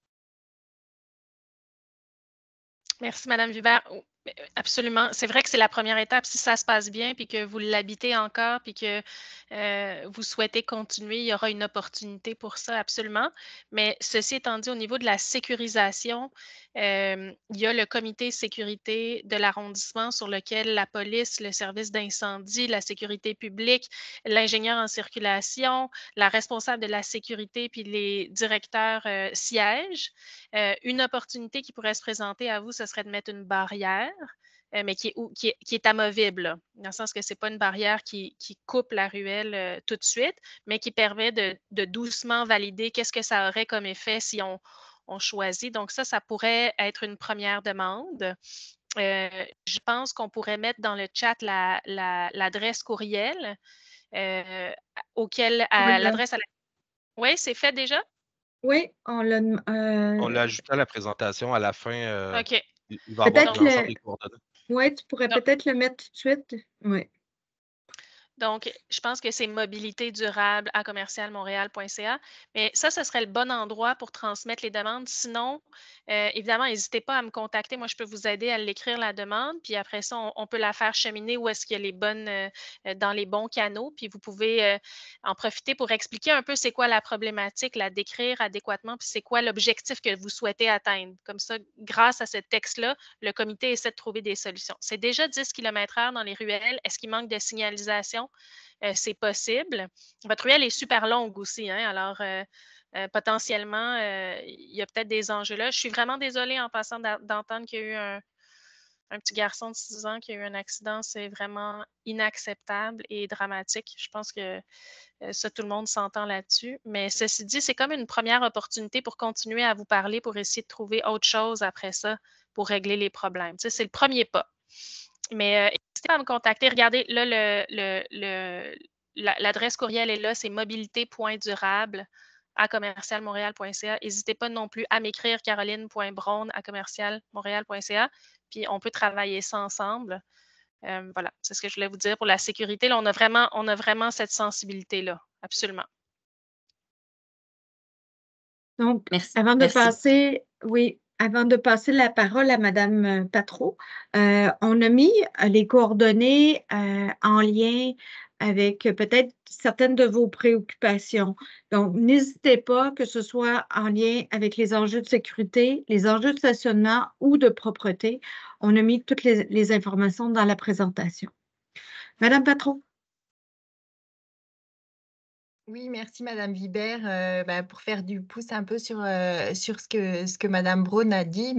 Merci, Mme Vibert. Absolument. C'est vrai que c'est la première étape. Si ça se passe bien, puis que vous l'habitez encore, puis que vous souhaitez continuer, il y aura une opportunité pour ça, absolument. Mais ceci étant dit, au niveau de la sécurisation, il y a le comité sécurité de l'arrondissement sur lequel la police, le service d'incendie, la sécurité publique, l'ingénieur en circulation, la responsable de la sécurité, puis les directeurs siègent. Une opportunité qui pourrait se présenter à vous, ce serait de mettre une barrière, mais qui est amovible, là, dans le sens que ce n'est pas une barrière qui coupe la ruelle tout de suite, mais qui permet de doucement valider qu'est-ce que ça aurait comme effet si on on choisit. Donc ça pourrait être une première demande. Je pense qu'on pourrait mettre dans le chat l'adresse courriel l'adresse à la... Oui, c'est fait déjà? Oui, on l'a. On l'a ajouté à la présentation à la fin. OK. Il va y avoir Peut-être l'ensemble des coordonnées. Oui, tu pourrais peut-être le mettre tout de suite. Oui. Donc, je pense que c'est mobilité durable à commercialmontréal.ca. Mais ça, ce serait le bon endroit pour transmettre les demandes. Sinon, évidemment, n'hésitez pas à me contacter. Moi, je peux vous aider à l'écrire, la demande. Puis après ça, on peut la faire cheminer où est-ce qu'il y a les bonnes, dans les bons canaux. Puis vous pouvez en profiter pour expliquer un peu c'est quoi la problématique, la décrire adéquatement, puis c'est quoi l'objectif que vous souhaitez atteindre. Comme ça, grâce à ce texte-là, le comité essaie de trouver des solutions. C'est déjà 10 km/h dans les ruelles. Est-ce qu'il manque de signalisation? C'est possible. Votre ruelle est super longue aussi, hein, alors potentiellement, il y a peut-être des enjeux là. Je suis vraiment désolée en passant d'entendre qu'il y a eu un petit garçon de 6 ans qui a eu un accident. C'est vraiment inacceptable et dramatique. Je pense que ça, tout le monde s'entend là-dessus. Mais ceci dit, c'est comme une première opportunité pour continuer à vous parler, pour essayer de trouver autre chose après ça pour régler les problèmes. Tu sais, c'est le premier pas. Mais n'hésitez pas à me contacter. Regardez, là, l'adresse courriel est là, c'est mobilité.durable@commercialmontréal.ca. N'hésitez pas non plus à m'écrire caroline.braun@commercialmontréal.ca. Puis on peut travailler ça ensemble. Voilà, c'est ce que je voulais vous dire pour la sécurité. Là, on a vraiment cette sensibilité-là, absolument. Donc, Merci. avant de Merci. passer la parole à Mme Patro, on a mis les coordonnées en lien avec peut-être certaines de vos préoccupations. Donc, n'hésitez pas, que ce soit en lien avec les enjeux de sécurité, les enjeux de stationnement ou de propreté. On a mis toutes les informations dans la présentation. Madame Patro. Oui, merci Madame Vibert. Pour faire du pouce un peu sur ce que Madame Braun a dit,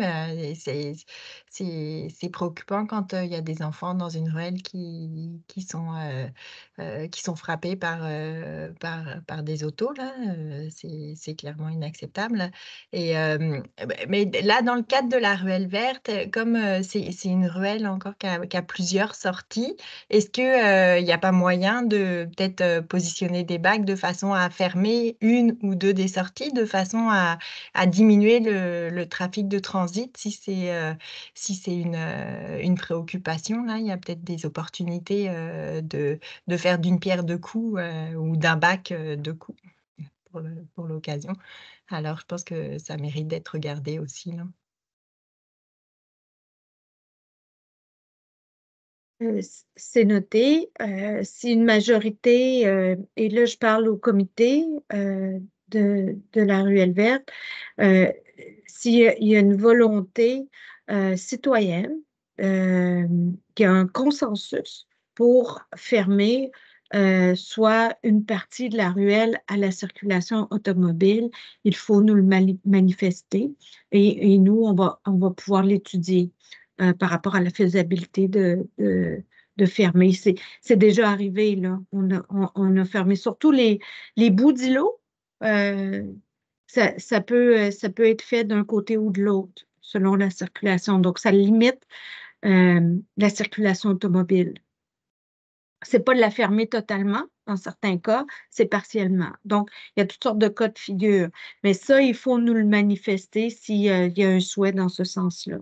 c'est préoccupant quand il y a des enfants dans une ruelle qui sont frappés par des autos, là. C'est clairement inacceptable. Mais là, dans le cadre de la ruelle verte, comme c'est une ruelle encore qui a plusieurs sorties, est-ce qu'il n'y a pas moyen de peut-être positionner des bacs de façon à fermer une ou deux des sorties, de façon à diminuer le trafic de transit si c'est une préoccupation? Là, il y a peut-être des opportunités de faire d'une pierre deux coups ou d'un bac deux coups pour l'occasion. Alors, je pense que ça mérite d'être regardé aussi, là. C'est noté. Si une majorité, et là je parle au comité de la ruelle verte, s'il y a une volonté citoyenne, qu'il y a un consensus pour fermer soit une partie de la ruelle à la circulation automobile, il faut nous le manifester et nous, on va pouvoir l'étudier par rapport à la faisabilité de fermer. C'est déjà arrivé, là. On a fermé surtout les bouts d'îlots. Ça peut être fait d'un côté ou de l'autre, selon la circulation. Donc, ça limite la circulation automobile. C'est pas de la fermer totalement, dans certains cas, c'est partiellement. Donc, il y a toutes sortes de cas de figure. Mais ça, il faut nous le manifester s'il y a un souhait dans ce sens-là.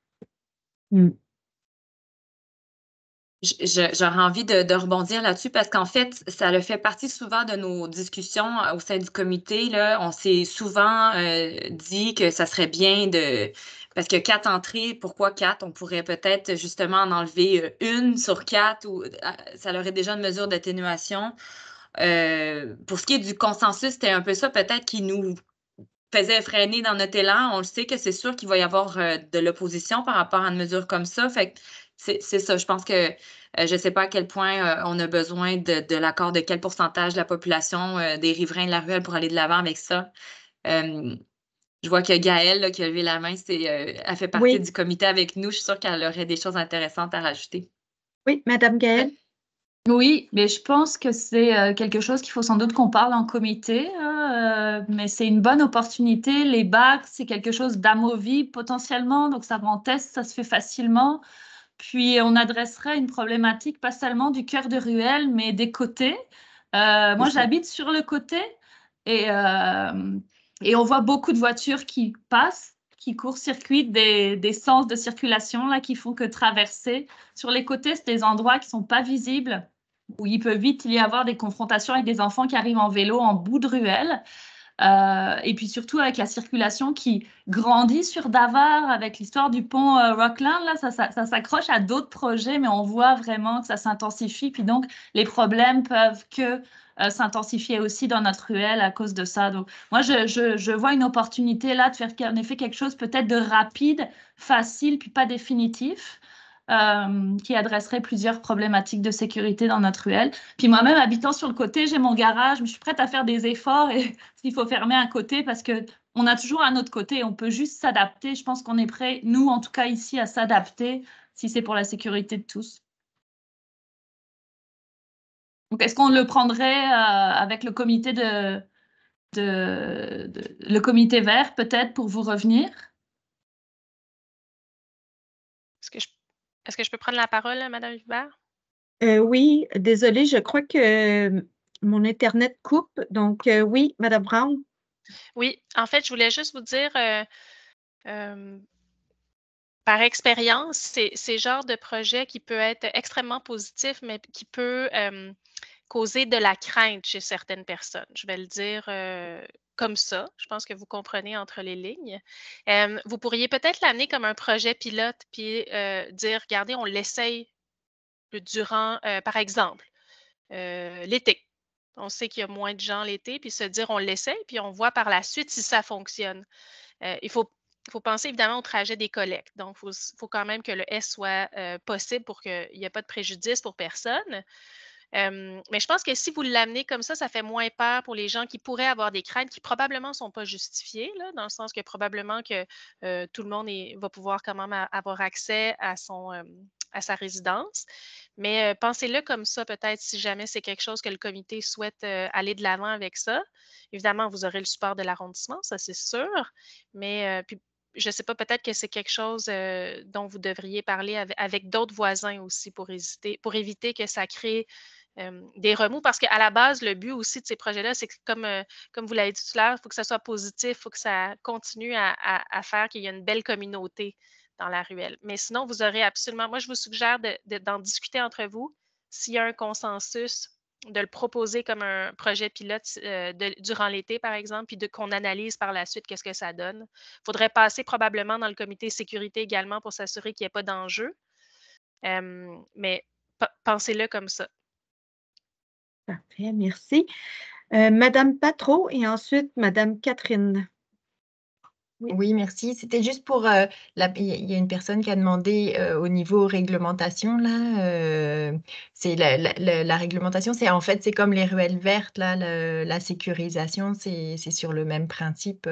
J'aurais envie de rebondir là-dessus parce qu'en fait, ça le fait partie souvent de nos discussions au sein du comité, là. On s'est souvent dit que ça serait bien parce que 4 entrées, pourquoi 4? On pourrait peut-être justement en enlever une sur 4 ou ça aurait déjà une mesure d'atténuation. Pour ce qui est du consensus, c'était un peu ça peut-être qui nous faisait freiner dans notre élan. On le sait que c'est sûr qu'il va y avoir de l'opposition par rapport à une mesure comme ça. Fait que c'est ça. Je pense que je ne sais pas à quel point on a besoin de l'accord de quel pourcentage de la population des riverains de la ruelle pour aller de l'avant avec ça. Je vois que Gaëlle là, qui a levé la main, elle fait partie du comité avec nous. Je suis sûre qu'elle aurait des choses intéressantes à rajouter. Oui, Madame Gaëlle. Oui, mais je pense que c'est quelque chose qu'il faut sans doute qu'on parle en comité. mais c'est une bonne opportunité. Les bacs, c'est quelque chose d'amovible potentiellement, donc ça va en test, ça se fait facilement. Puis on adresserait une problématique pas seulement du cœur de ruelle, mais des côtés. Moi, j'habite sur le côté et on voit beaucoup de voitures qui passent, qui court-circuitent des sens de circulation là, qui font que traverser. Sur les côtés, c'est des endroits qui ne sont pas visibles, où il peut vite y avoir des confrontations avec des enfants qui arrivent en vélo en bout de ruelle. Et puis surtout avec la circulation qui grandit sur Davard, avec l'histoire du pont Rockland, là, ça s'accroche à d'autres projets, mais on voit vraiment que ça s'intensifie. Puis donc, les problèmes peuvent que s'intensifier aussi dans notre ruelle à cause de ça. Donc, moi, je vois une opportunité là de faire en effet quelque chose peut-être de rapide, facile, puis pas définitif. Qui adresserait plusieurs problématiques de sécurité dans notre ruelle. Puis moi-même, habitant sur le côté, j'ai mon garage, je suis prête à faire des efforts et s'il faut fermer un côté parce qu'on a toujours un autre côté, on peut juste s'adapter. Je pense qu'on est prêt, nous en tout cas ici, à s'adapter si c'est pour la sécurité de tous. Donc, est-ce qu'on le prendrait avec le comité le comité vert peut-être pour vous revenir? Est-ce que je peux prendre la parole, Madame Hubert? Oui, désolée, je crois que mon Internet coupe. Donc, oui, Madame Brown. Oui, en fait, je voulais juste vous dire, par expérience, c'est le genre de projet qui peut être extrêmement positif, mais qui peut causer de la crainte chez certaines personnes. Je vais le dire comme ça. Je pense que vous comprenez entre les lignes. Vous pourriez peut-être l'amener comme un projet pilote, puis dire, regardez, on l'essaye durant, par exemple, l'été. On sait qu'il y a moins de gens l'été, puis se dire, on l'essaye, puis on voit par la suite si ça fonctionne. Il faut penser évidemment au trajet des collectes. Donc, il faut quand même que le S soit possible pour qu'il n'y ait pas de préjudice pour personne. Mais je pense que si vous l'amenez comme ça fait moins peur pour les gens qui pourraient avoir des craintes qui probablement ne sont pas justifiées, là, dans le sens que probablement que tout le monde va pouvoir quand même avoir accès à sa résidence. Mais pensez-le comme ça, peut-être, si jamais c'est quelque chose que le comité souhaite aller de l'avant avec ça. Évidemment, vous aurez le support de l'arrondissement, ça c'est sûr. Mais puis, je ne sais pas, peut-être que c'est quelque chose dont vous devriez parler avec d'autres voisins aussi pour éviter que ça crée des remous. Parce qu'à la base, le but aussi de ces projets-là, c'est que, comme vous l'avez dit tout à l'heure, il faut que ça soit positif, il faut que ça continue à faire qu'il y ait une belle communauté dans la ruelle. Mais sinon, vous aurez absolument, moi, je vous suggère d'en discuter entre vous. S'il y a un consensus, de le proposer comme un projet pilote durant l'été, par exemple, puis qu'on analyse par la suite qu'est-ce que ça donne. Il faudrait passer probablement dans le comité sécurité également pour s'assurer qu'il n'y ait pas d'enjeu. Mais pensez-le comme ça. Parfait, merci. Madame Patro et ensuite Madame Catherine. Oui, merci. C'était juste pour... il y a une personne qui a demandé au niveau réglementation, là, c'est la réglementation, c'est en fait, c'est comme les ruelles vertes, là, la sécurisation, c'est sur le même principe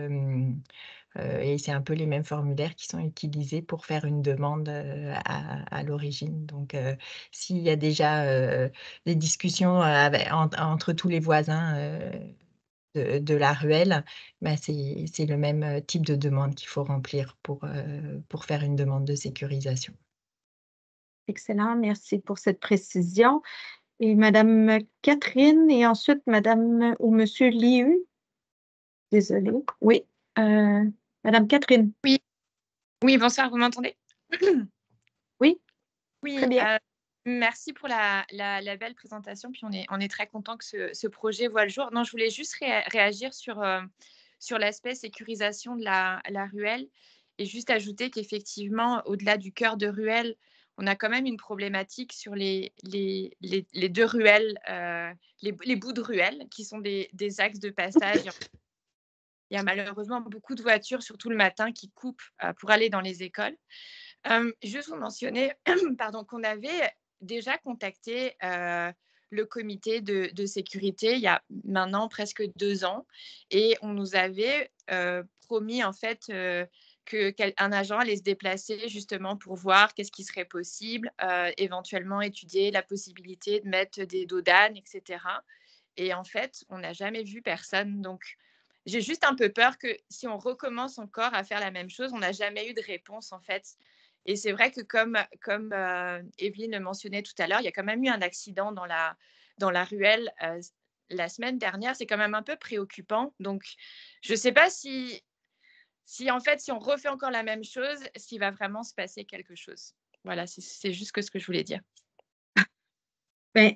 et c'est un peu les mêmes formulaires qui sont utilisés pour faire une demande à l'origine. Donc, s'il y a déjà des discussions entre tous les voisins de la ruelle, bah, c'est le même type de demande qu'il faut remplir pour faire une demande de sécurisation. Excellent, merci pour cette précision. Et Madame Catherine et ensuite Madame ou Monsieur Liu. Désolée. Oui, Madame Catherine. Oui, bonsoir, vous m'entendez? Oui, Oui, très bien. merci pour la belle présentation. Puis on est très content que ce projet voit le jour. Non, je voulais juste réagir sur l'aspect sécurisation de la ruelle et juste ajouter qu'effectivement, au-delà du cœur de ruelle, on a quand même une problématique sur les deux ruelles, les bouts de ruelle qui sont des axes de passage. Il y a malheureusement beaucoup de voitures, surtout le matin, qui coupent pour aller dans les écoles. Juste vous mentionner pardon, qu'on avait déjà contacté le comité de sécurité il y a maintenant presque 2 ans et on nous avait promis en fait qu'un agent allait se déplacer justement pour voir qu'est-ce qui serait possible, éventuellement étudier la possibilité de mettre des dos d'âne, etc. Et en fait, on n'a jamais vu personne. Donc, j'ai juste un peu peur que si on recommence encore à faire la même chose, on n'a jamais eu de réponse, en fait. Et c'est vrai que comme Evelyne le mentionnait tout à l'heure, il y a quand même eu un accident dans la ruelle la semaine dernière. C'est quand même un peu préoccupant. Donc, je ne sais pas si en fait, si on refait encore la même chose, s'il va vraiment se passer quelque chose. Voilà, c'est juste ce que je voulais dire. Ben,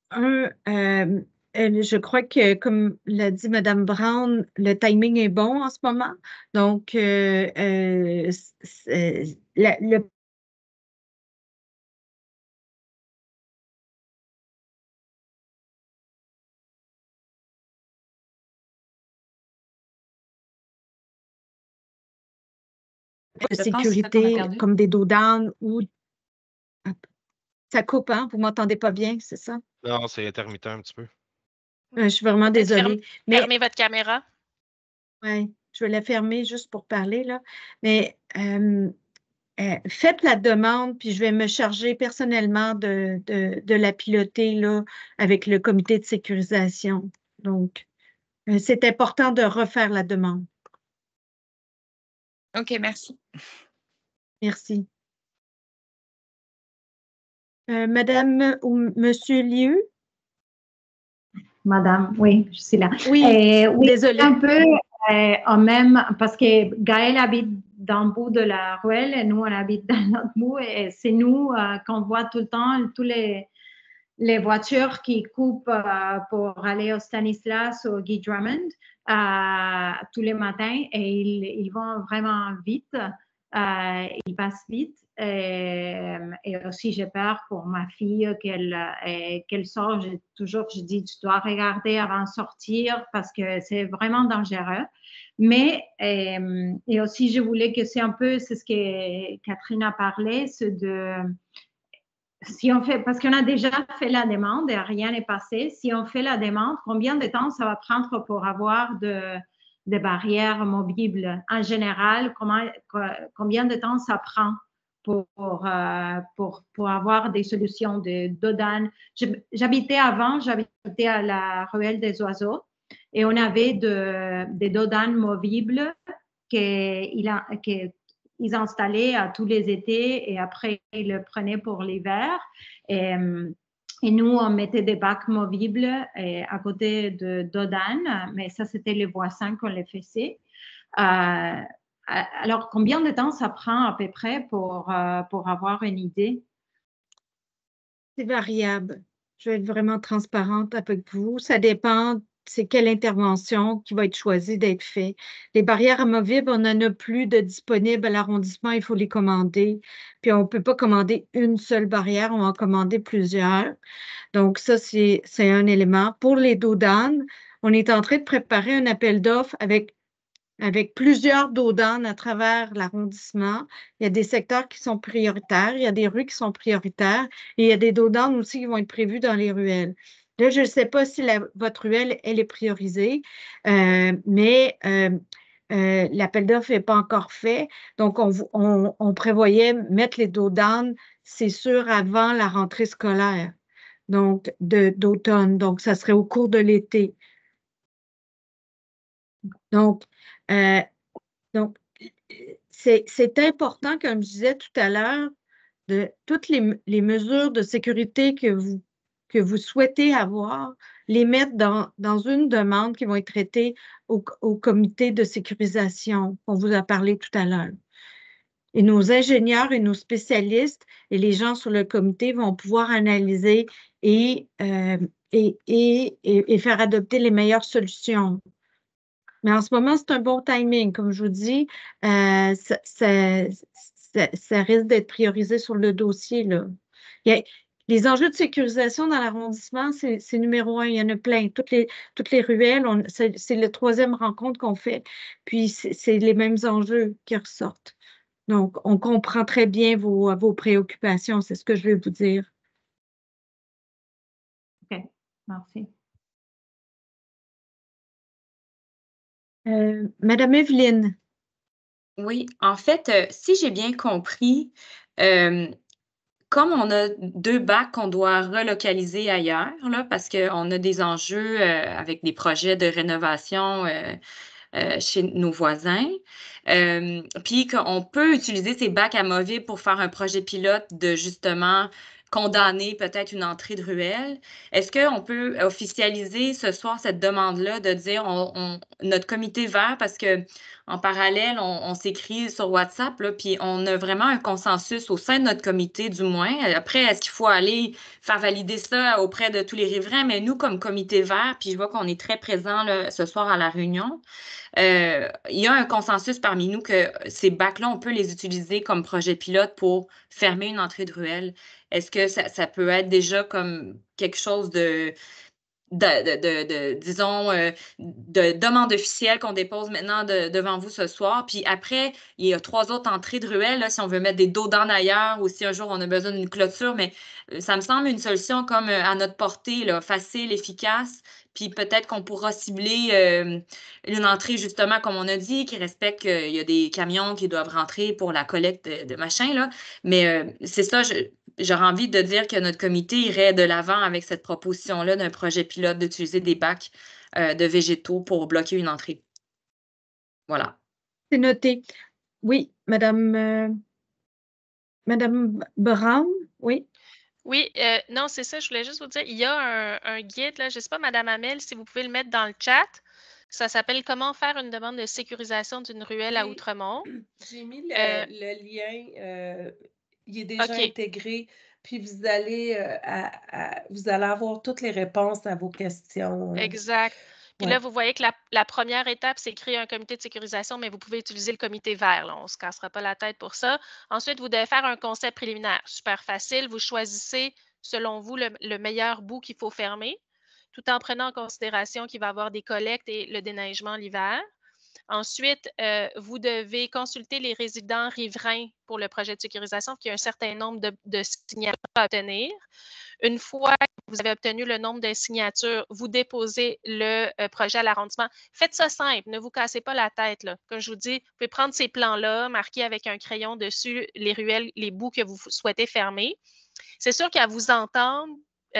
je crois que, comme l'a dit Mme Brown, le timing est bon en ce moment. Donc, le de Je pense qu'on a sécurité, perdu. comme des dos down ou... Ça coupe, hein? Vous ne m'entendez pas bien, c'est ça? Non, c'est intermittent un petit peu. Je suis vraiment Peut-être désolée. Mais fermez votre caméra. ouais, je vais la fermer juste pour parler, là. Mais faites la demande, puis je vais me charger personnellement de la piloter, là, avec le comité de sécurisation. Donc, c'est important de refaire la demande. OK, merci. Merci. Madame ou Monsieur Liu? Madame, oui, je suis là. Oui, oui, désolée. Un peu en même, parce que Gaël habite dans le bout de la ruelle et nous, on habite dans l'autre bout. Et c'est nous qu'on voit tout le temps, tous les voitures qui coupent pour aller au Stanislas ou au Guy Drummond tous les matins. Et ils vont vraiment vite. Ils passent vite. Et aussi, j'ai peur pour ma fille qu'elle sort. Je dis, tu dois regarder avant de sortir parce que c'est vraiment dangereux. Mais, et aussi, je voulais que c'est un peu, c'est ce que Catherine a parlé, c'est de, si on fait, parce qu'on a déjà fait la demande et rien n'est passé, si on fait la demande, combien de temps ça va prendre pour avoir des barrières mobiles? En général, combien de temps ça prend pour avoir des solutions de dodan? J'habitais à la ruelle des oiseaux et on avait des dodanes mobiles qu'ils installaient à tous les étés et après ils le prenaient pour l'hiver. Et nous, on mettait des bacs mobiles à côté de Dodan, mais ça, c'était les voisins qu'on les faisait. Alors, combien de temps ça prend à peu près pour avoir une idée? C'est variable. Je vais être vraiment transparente avec vous. Ça dépend, c'est quelle intervention qui va être choisie d'être faite. Les barrières amovibles, on n'en a plus de disponibles à l'arrondissement, il faut les commander. Puis on ne peut pas commander une seule barrière, on va en commander plusieurs. Donc ça, c'est un élément. Pour les dodanes, on est en train de préparer un appel d'offres avec plusieurs dodanes à travers l'arrondissement. Il y a des secteurs qui sont prioritaires, il y a des rues qui sont prioritaires et il y a des dodanes aussi qui vont être prévues dans les ruelles. Là, je ne sais pas si votre ruelle, elle est priorisée, mais l'appel d'offres n'est pas encore fait. Donc, on prévoyait mettre les dodanes, c'est sûr, avant la rentrée scolaire, donc d'automne. Donc, ça serait au cours de l'été. Donc, c'est important, comme je disais tout à l'heure, de toutes les mesures de sécurité que vous souhaitez avoir, les mettre dans une demande qui va être traitée au comité de sécurisation qu'on vous a parlé tout à l'heure. Et nos ingénieurs et nos spécialistes et les gens sur le comité vont pouvoir analyser et faire adopter les meilleures solutions. Mais en ce moment, c'est un bon timing. Comme je vous dis, ça risque d'être priorisé sur le dossier, là. Les enjeux de sécurisation dans l'arrondissement, c'est numéro 1. Il y en a plein. Toutes les ruelles, c'est la 3e rencontre qu'on fait. Puis, c'est les mêmes enjeux qui ressortent. Donc, on comprend très bien vos préoccupations. C'est ce que je vais vous dire. OK. Merci. Madame Evelyne. Oui, en fait, si j'ai bien compris, comme on a 2 bacs qu'on doit relocaliser ailleurs, là, parce qu'on a des enjeux avec des projets de rénovation chez nos voisins. Puis qu'on peut utiliser ces bacs amovibles pour faire un projet pilote de justement condamner peut-être une entrée de ruelle. Est-ce qu'on peut officialiser ce soir cette demande-là de dire notre comité vert, parce que en parallèle, on s'écrit sur WhatsApp, là, puis on a vraiment un consensus au sein de notre comité, du moins. Après, est-ce qu'il faut aller faire valider ça auprès de tous les riverains? Mais nous, comme comité vert, puis je vois qu'on est très présent là, ce soir à la réunion, il y a un consensus parmi nous que ces bacs-là, on peut les utiliser comme projet pilote pour fermer une entrée de ruelle. Est-ce que ça peut être déjà comme quelque chose disons, de demande officielle qu'on dépose maintenant devant vous ce soir? Puis après, il y a 3 autres entrées de ruelle, là, si on veut mettre des dos d'âne ailleurs ou si un jour on a besoin d'une clôture, mais ça me semble une solution comme à notre portée, là, facile, efficace. Puis peut-être qu'on pourra cibler une entrée, justement, comme on a dit, qui respecte qu'il y a des camions qui doivent rentrer pour la collecte de machin, là. Mais c'est ça, j'aurais envie de dire que notre comité irait de l'avant avec cette proposition-là d'un projet pilote d'utiliser des bacs de végétaux pour bloquer une entrée. Voilà. C'est noté. Oui, Madame Brown, oui. Oui, non, c'est ça, je voulais juste vous dire, il y a un guide, là, je ne sais pas, Madame Hamel, si vous pouvez le mettre dans le chat. Ça s'appelle « Comment faire une demande de sécurisation d'une ruelle à Outremont ». J'ai mis le lien, il est déjà intégré, puis vous allez avoir toutes les réponses à vos questions. Exact. Puis là, vous voyez que la première étape, c'est créer un comité de sécurisation, mais vous pouvez utiliser le comité vert. Là. On ne se cassera pas la tête pour ça. Ensuite, vous devez faire un concept préliminaire. Super facile. Vous choisissez, selon vous, le meilleur bout qu'il faut fermer, tout en prenant en considération qu'il va y avoir des collectes et le déneigement l'hiver. Ensuite, vous devez consulter les résidents riverains pour le projet de sécurisation, qu'il y a un certain nombre de signatures à obtenir. Une fois que vous avez obtenu le nombre de signatures, vous déposez le projet à l'arrondissement. Faites ça simple, ne vous cassez pas la tête. Là. Comme je vous dis, vous pouvez prendre ces plans-là, marquer avec un crayon dessus les ruelles, les bouts que vous souhaitez fermer. C'est sûr qu'à vous entendre,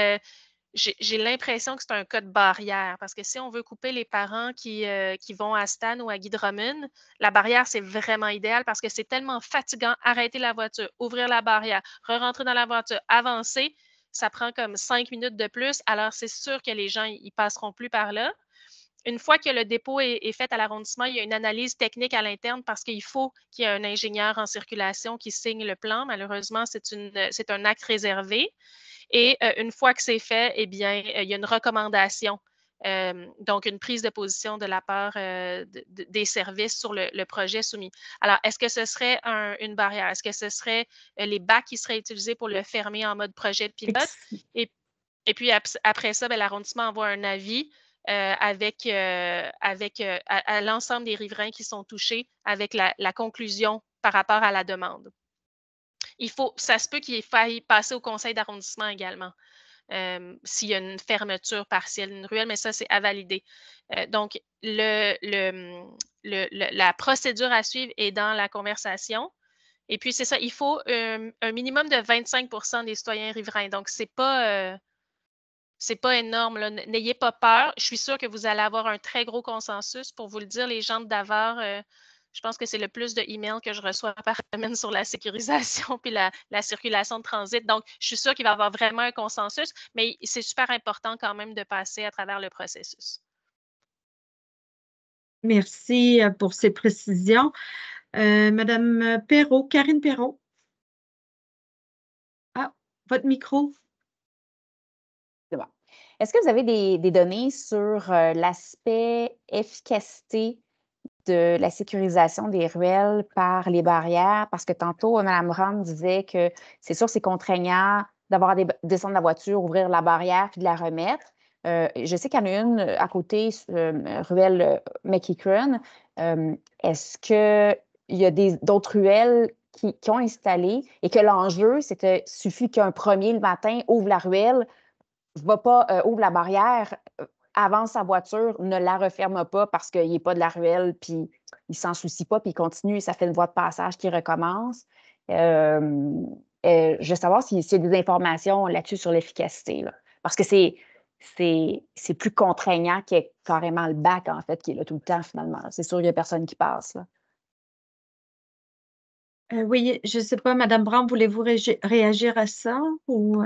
j'ai l'impression que c'est un cas de barrière parce que si on veut couper les parents qui vont à Stan ou à Guy Drummond, la barrière, c'est vraiment idéal parce que c'est tellement fatigant. Arrêter la voiture, ouvrir la barrière, re-rentrer dans la voiture, avancer, ça prend comme 5 minutes de plus. Alors, c'est sûr que les gens, ils passeront plus par là. Une fois que le dépôt est fait à l'arrondissement, il y a une analyse technique à l'interne parce qu'il faut qu'il y ait un ingénieur en circulation qui signe le plan. Malheureusement, c'est un acte réservé. Et une fois que c'est fait, eh bien, il y a une recommandation, donc une prise de position de la part des services sur le projet soumis. Alors, est-ce que ce serait une barrière? Est-ce que ce serait les bacs qui seraient utilisés pour le fermer en mode projet pilote? Et puis, après ça, l'arrondissement envoie un avis à l'ensemble des riverains qui sont touchés avec la conclusion par rapport à la demande. Ça se peut qu'il faille passer au conseil d'arrondissement également, s'il y a une fermeture partielle d'une ruelle, mais ça, c'est à valider. Donc, la procédure à suivre est dans la conversation. Et puis, c'est ça, il faut un minimum de 25% des citoyens riverains. Donc, c'est pas énorme. N'ayez pas peur. Je suis sûre que vous allez avoir un très gros consensus. Pour vous le dire, les gens de Davor, je pense que c'est le plus de emails que je reçois par semaine sur la sécurisation puis la circulation de transit. Donc, je suis sûre qu'il va y avoir vraiment un consensus, mais c'est super important quand même de passer à travers le processus. Merci pour ces précisions. Madame Perrault, Karine Perrault. Ah, votre micro. C'est bon. Est-ce que vous avez des données sur l'aspect efficacité de la sécurisation des ruelles par les barrières? Parce que tantôt, Mme Brown disait que c'est sûr, c'est contraignant d'avoir à descendre la voiture, ouvrir la barrière puis de la remettre. Je sais qu'il y en a une à côté, ruelle McEachern. Est-ce qu'il y a d'autres ruelles qui ont installé et que l'enjeu, c'était suffit qu'un premier le matin ouvre la ruelle, ouvre la barrière, avance sa voiture, ne la referme pas parce qu'il n'est pas de la ruelle, puis il ne s'en soucie pas, puis il continue, ça fait une voie de passage qui recommence. Je veux savoir s'il y a des informations là-dessus sur l'efficacité. Parce que c'est c'est plus contraignant que carrément le bac, en fait, qui est là tout le temps, finalement. C'est sûr qu'il n'y a personne qui passe, là. Oui, je ne sais pas, Madame Brown, voulez-vous réagir à ça ou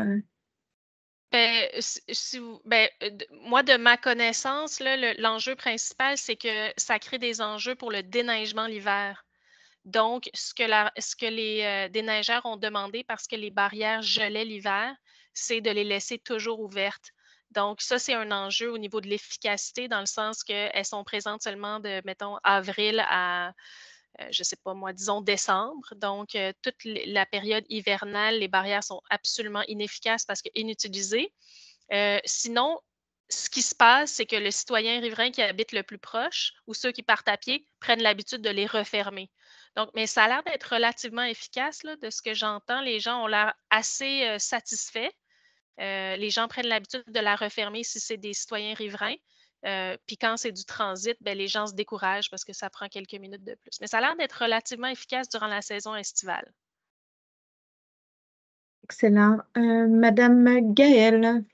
Moi, de ma connaissance, là, l'enjeu principal, c'est que ça crée des enjeux pour le déneigement l'hiver. Donc, ce que les déneigeurs ont demandé, parce que les barrières gelaient l'hiver, c'est de les laisser toujours ouvertes. Donc, ça, c'est un enjeu au niveau de l'efficacité, dans le sens qu'elles sont présentes seulement de, mettons, avril à, je ne sais pas moi, disons décembre. Donc, toute la période hivernale, les barrières sont absolument inefficaces parce qu'inutilisées. Sinon, ce qui se passe, c'est que le citoyen riverain qui habite le plus proche ou ceux qui partent à pied prennent l'habitude de les refermer. Donc, mais ça a l'air d'être relativement efficace, là, de ce que j'entends. Les gens ont l'air assez satisfaits. Les gens prennent l'habitude de la refermer si c'est des citoyens riverains. Puis quand c'est du transit, ben, les gens se découragent parce que ça prend quelques minutes de plus. Mais ça a l'air d'être relativement efficace durant la saison estivale. excellent. Madame Gaëlle.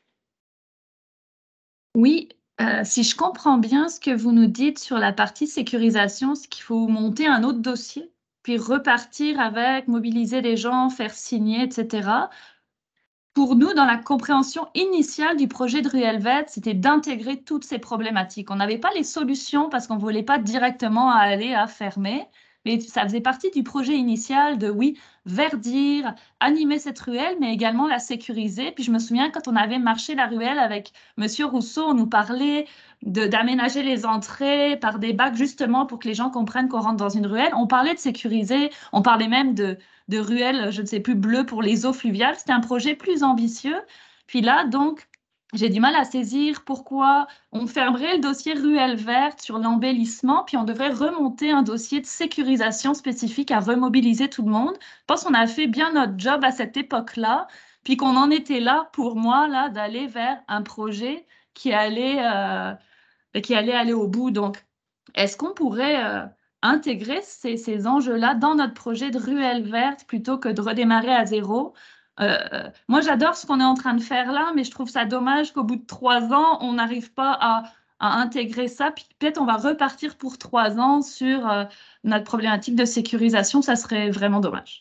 Oui, si je comprends bien ce que vous nous dites sur la partie sécurisation, c'est qu'il faut monter un autre dossier, puis repartir avec, mobiliser des gens, faire signer, etc. Pour nous, dans la compréhension initiale du projet de Ruelle Verte, c'était d'intégrer toutes ces problématiques. On n'avait pas les solutions parce qu'on ne voulait pas directement aller à fermer, mais ça faisait partie du projet initial de, oui, verdir, animer cette ruelle, mais également la sécuriser. Puis je me souviens, quand on avait marché la ruelle avec M. Rousseau, on nous parlait d'aménager les entrées par des bacs justement pour que les gens comprennent qu'on rentre dans une ruelle. On parlait de sécuriser, on parlait même de ruelles, je ne sais plus, bleues pour les eaux fluviales. C'était un projet plus ambitieux. Puis là, donc, j'ai du mal à saisir pourquoi on fermerait le dossier ruelle verte sur l'embellissement, puis on devrait remonter un dossier de sécurisation spécifique à remobiliser tout le monde. Je pense qu'on a fait bien notre job à cette époque-là, puis qu'on en était là, pour moi, là, d'aller vers un projet qui allait aller au bout. Donc, est-ce qu'on pourrait intégrer ces enjeux-là dans notre projet de ruelle verte plutôt que de redémarrer à zéro? Moi, j'adore ce qu'on est en train de faire là, mais je trouve ça dommage qu'au bout de 3 ans, on n'arrive pas à intégrer ça. Puis peut-être on va repartir pour 3 ans sur notre problématique de sécurisation. Ça serait vraiment dommage.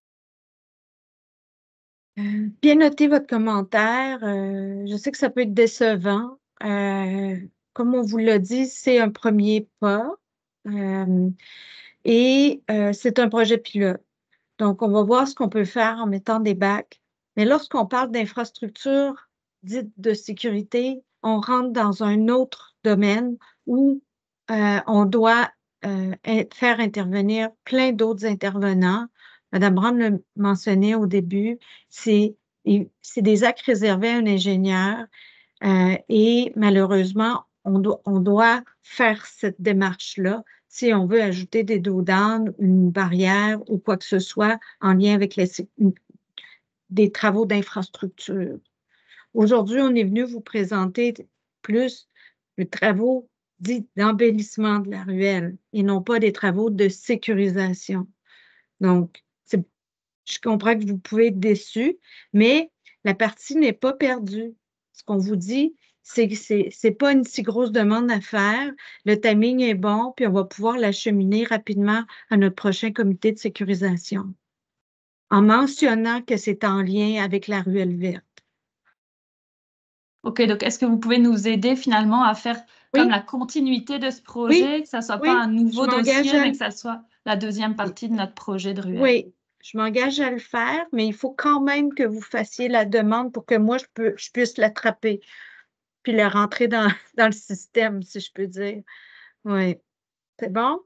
Bien noté votre commentaire. Je sais que ça peut être décevant. Comme on vous l'a dit, c'est un premier pas et c'est un projet pilote. Donc, on va voir ce qu'on peut faire en mettant des bacs. Mais lorsqu'on parle d'infrastructure dite de sécurité, on rentre dans un autre domaine où on doit faire intervenir plein d'autres intervenants. Madame Brown le mentionnait au début, c'est des actes réservés à un ingénieur et malheureusement, on doit faire cette démarche-là si on veut ajouter des dos d'âne, une barrière ou quoi que ce soit en lien avec des travaux d'infrastructure. Aujourd'hui, on est venu vous présenter plus les travaux dits d'embellissement de la ruelle et non pas des travaux de sécurisation. Donc, je comprends que vous pouvez être déçus, mais la partie n'est pas perdue. Ce qu'on vous dit, c'est que c'est pas une si grosse demande à faire. Le timing est bon, puis on va pouvoir l'acheminer rapidement à notre prochain comité de sécurisation en mentionnant que c'est en lien avec la ruelle verte. OK, donc est-ce que vous pouvez nous aider finalement à faire comme la continuité de ce projet, que ça ne soit pas un nouveau dossier, mais que ça soit la deuxième partie de notre projet de ruelle? Oui, je m'engage à le faire, mais il faut quand même que vous fassiez la demande pour que moi, je puisse l'attraper puis le rentrer dans le système, si je peux dire. Oui. C'est bon?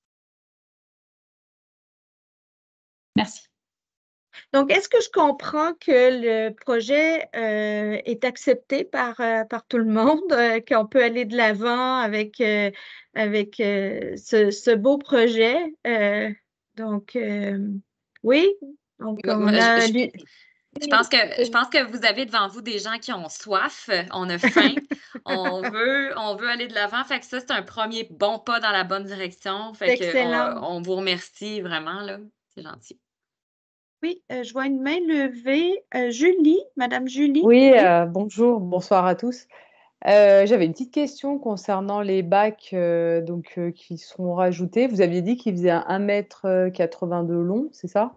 Merci. Donc, est-ce que je comprends que le projet est accepté par tout le monde, qu'on peut aller de l'avant avec ce beau projet? Donc, oui. Donc, on a... Je pense que vous avez devant vous des gens qui ont soif, on a faim, on veut aller de l'avant. Fait que ça, c'est un premier bon pas dans la bonne direction. Fait que excellent. on vous remercie vraiment, là. C'est gentil. Oui, je vois une main levée. Julie, Madame Julie. Oui, bonjour, bonsoir à tous. J'avais une petite question concernant les bacs qui seront rajoutés. Vous aviez dit qu'ils faisaient 1,80 m de long, c'est ça?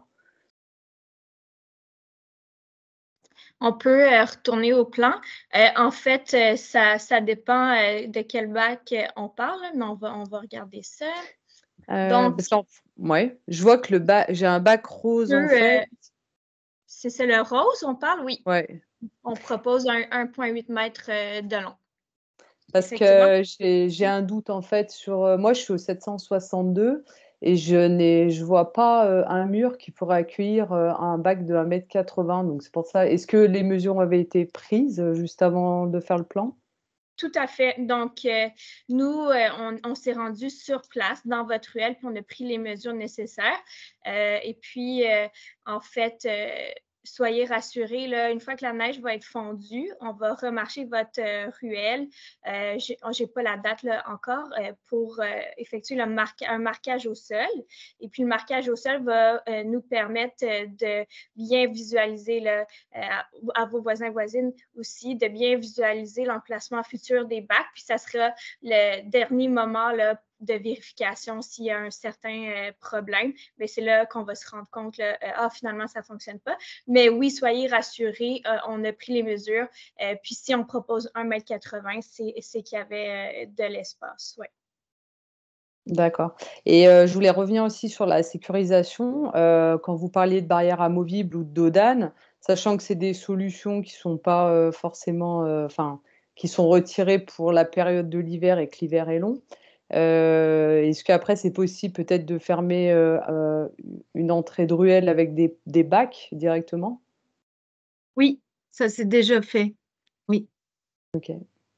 On peut retourner au plan. En fait, ça dépend de quel bac on parle, mais on va regarder ça. Donc, Parce je vois que j'ai un bac rose en fait. c'est le rose, on parle, oui. Ouais. On propose un 1,8 m de long. Parce que j'ai un doute en fait sur. Moi, je suis au 762 et je vois pas un mur qui pourrait accueillir un bac de 1,80 m. Donc c'est pour ça. Est-ce que les mesures avaient été prises juste avant de faire le plan? Tout à fait. Donc, nous, on s'est rendu sur place dans votre ruelle, puis on a pris les mesures nécessaires. Et puis, en fait, soyez rassurés, là, une fois que la neige va être fondue, on va remarcher votre ruelle. Je n'ai pas la date là, encore pour effectuer un marquage au sol. Et puis, le marquage au sol va nous permettre de bien visualiser là, à vos voisins et voisines aussi, de bien visualiser l'emplacement futur des bacs. Puis, ça sera le dernier moment là, de vérification s'il y a un certain problème. Mais c'est là qu'on va se rendre compte, là, finalement, ça ne fonctionne pas. Mais oui, soyez rassurés, on a pris les mesures. Puis si on propose 1,80 m, c'est qu'il y avait de l'espace. Ouais. D'accord. Et je voulais revenir aussi sur la sécurisation. Quand vous parliez de barrières amovibles ou de dodanes, sachant que c'est des solutions qui sont pas forcément, qui sont retirées pour la période de l'hiver et que l'hiver est long. Est-ce qu'après c'est possible peut-être de fermer une entrée de ruelle avec des bacs directement? Oui, ça c'est déjà fait. Oui. Ok.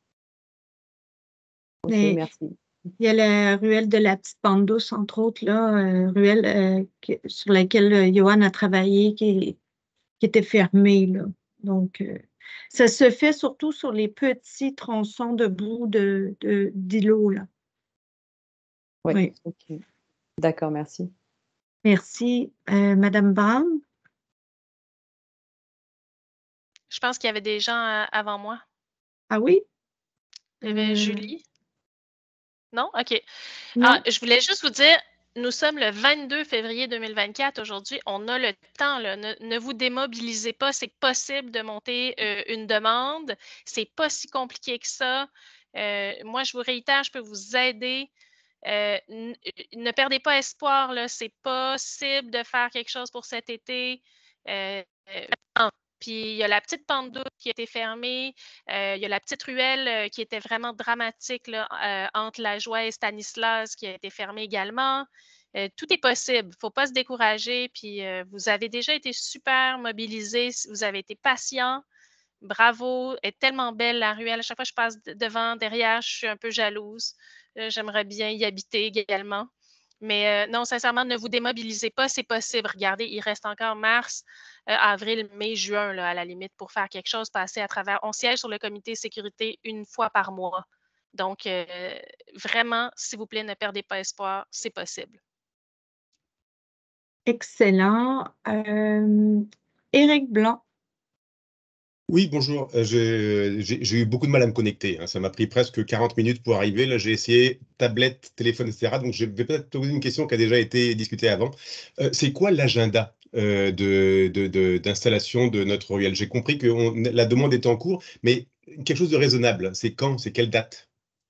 Ok, Mais merci. il y a la ruelle de la Petite Bande douce, entre autres, là, ruelle sur laquelle Johan a travaillé, qui était fermée, là. Donc, ça se fait surtout sur les petits tronçons de boue d'îlots, là. Ouais, Oui. ok. D'accord, merci. Merci. Madame Brown? Je pense qu'il y avait des gens avant moi. Ah oui? Il y avait Julie. Non? OK. Non. Je voulais juste vous dire, nous sommes le 22 février 2024 aujourd'hui. On a le temps. Là. Ne vous démobilisez pas. C'est possible de monter une demande. C'est pas si compliqué que ça. Moi, je vous réitère, je peux vous aider. Ne perdez pas espoir. C'est possible de faire quelque chose pour cet été. Puis il y a la petite pente douce qui a été fermée. Il y a la petite ruelle qui était vraiment dramatique là, entre la Joie et Stanislas qui a été fermée également. Tout est possible. Il ne faut pas se décourager. Puis vous avez déjà été super mobilisés. Vous avez été patients. Bravo. Elle est tellement belle la ruelle. À chaque fois que je passe devant, derrière, je suis un peu jalouse. J'aimerais bien y habiter également. Mais non, sincèrement, ne vous démobilisez pas, c'est possible. Regardez, il reste encore mars, avril, mai, juin, là, à la limite, pour faire quelque chose, passer à travers. On siège sur le comité sécurité une fois par mois. Donc, vraiment, s'il vous plaît, ne perdez pas espoir, c'est possible. Excellent. Éric Blanc. Oui, bonjour. J'ai eu beaucoup de mal à me connecter, hein. Ça m'a pris presque 40 minutes pour arriver. Là, j'ai essayé tablette, téléphone, etc. Donc, je vais peut-être te poser une question qui a déjà été discutée avant. C'est quoi l'agenda d'installation de notre ruelle? J'ai compris que la demande est en cours, mais quelque chose de raisonnable. C'est quand? C'est quelle date?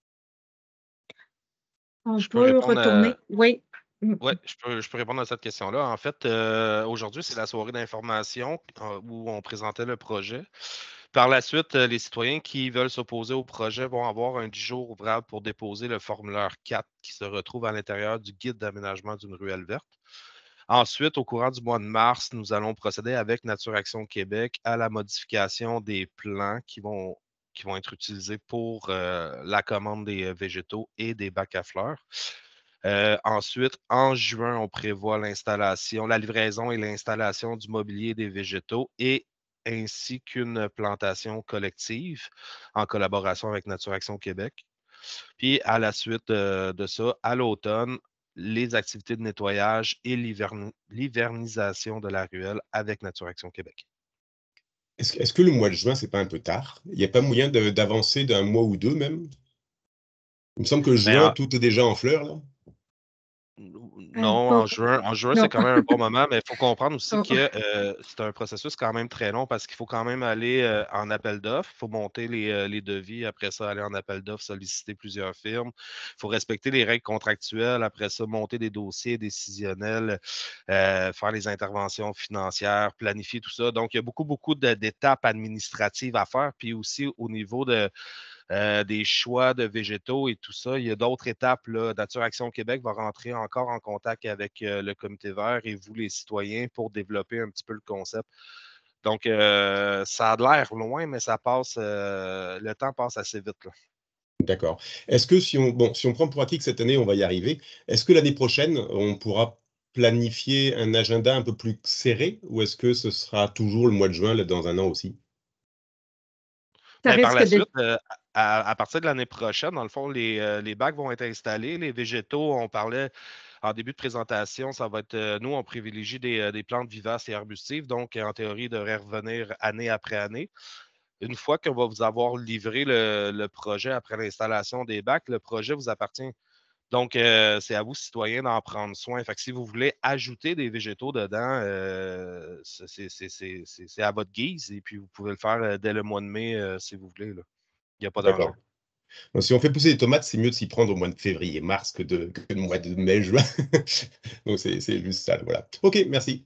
On Je peux peut répondre retourner. Oui. Oui, je peux répondre à cette question-là. En fait, aujourd'hui, c'est la soirée d'information où on présentait le projet. Par la suite, les citoyens qui veulent s'opposer au projet vont avoir un 10 jours ouvrable pour déposer le formulaire 4 qui se retrouve à l'intérieur du guide d'aménagement d'une ruelle verte. Ensuite, au courant du mois de mars, nous allons procéder avec Nature Action Québec à la modification des plans qui vont être utilisés pour la commande des végétaux et des bacs à fleurs. Ensuite, en juin, on prévoit l'installation, la livraison et l'installation du mobilier des végétaux et ainsi qu'une plantation collective en collaboration avec Nature Action Québec. Puis, à la suite de ça, à l'automne, les activités de nettoyage et l'hivernisation de la ruelle avec Nature Action Québec. Est-ce que le mois de juin, c'est pas un peu tard? Il n'y a pas moyen d'avancer d'un mois ou deux même? Il me semble que juin, tout est déjà en fleurs, là. Non, en juin, c'est quand même un bon moment, mais il faut comprendre aussi que c'est un processus quand même très long parce qu'il faut quand même aller en appel d'offres, il faut monter les devis, après ça, aller en appel d'offres, solliciter plusieurs firmes, il faut respecter les règles contractuelles, après ça, monter des dossiers décisionnels, faire les interventions financières, planifier tout ça. Donc, il y a beaucoup d'étapes administratives à faire, puis aussi au niveau des choix de végétaux et tout ça. Il y a d'autres étapes. Là. Nature Action Québec va rentrer encore en contact avec le Comité vert et vous, les citoyens, pour développer un petit peu le concept. Donc, ça a l'air loin, mais ça passe, le temps passe assez vite. D'accord. Est-ce que si on prend pour acquis que cette année, on va y arriver, est-ce que l'année prochaine, on pourra planifier un agenda un peu plus serré ou est-ce que ce sera toujours le mois de juin là, dans un an aussi? Par la suite, à partir de l'année prochaine, dans le fond, les bacs vont être installés. Les végétaux, on parlait en début de présentation, ça va être, nous, on privilégie des plantes vivaces et arbustives, donc en théorie, ils devraient revenir année après année. Une fois qu'on va vous avoir livré le projet après l'installation des bacs, le projet vous appartient. Donc, c'est à vous, citoyens, d'en prendre soin. Fait que si vous voulez ajouter des végétaux dedans, c'est à votre guise et puis vous pouvez le faire dès le mois de mai si vous voulez. Là. Il n'y a pas d'enjeu. D'accord. Donc, si on fait pousser des tomates, c'est mieux de s'y prendre au mois de février, mars que le mois de mai, juin. Donc, c'est juste ça. Voilà. OK, merci.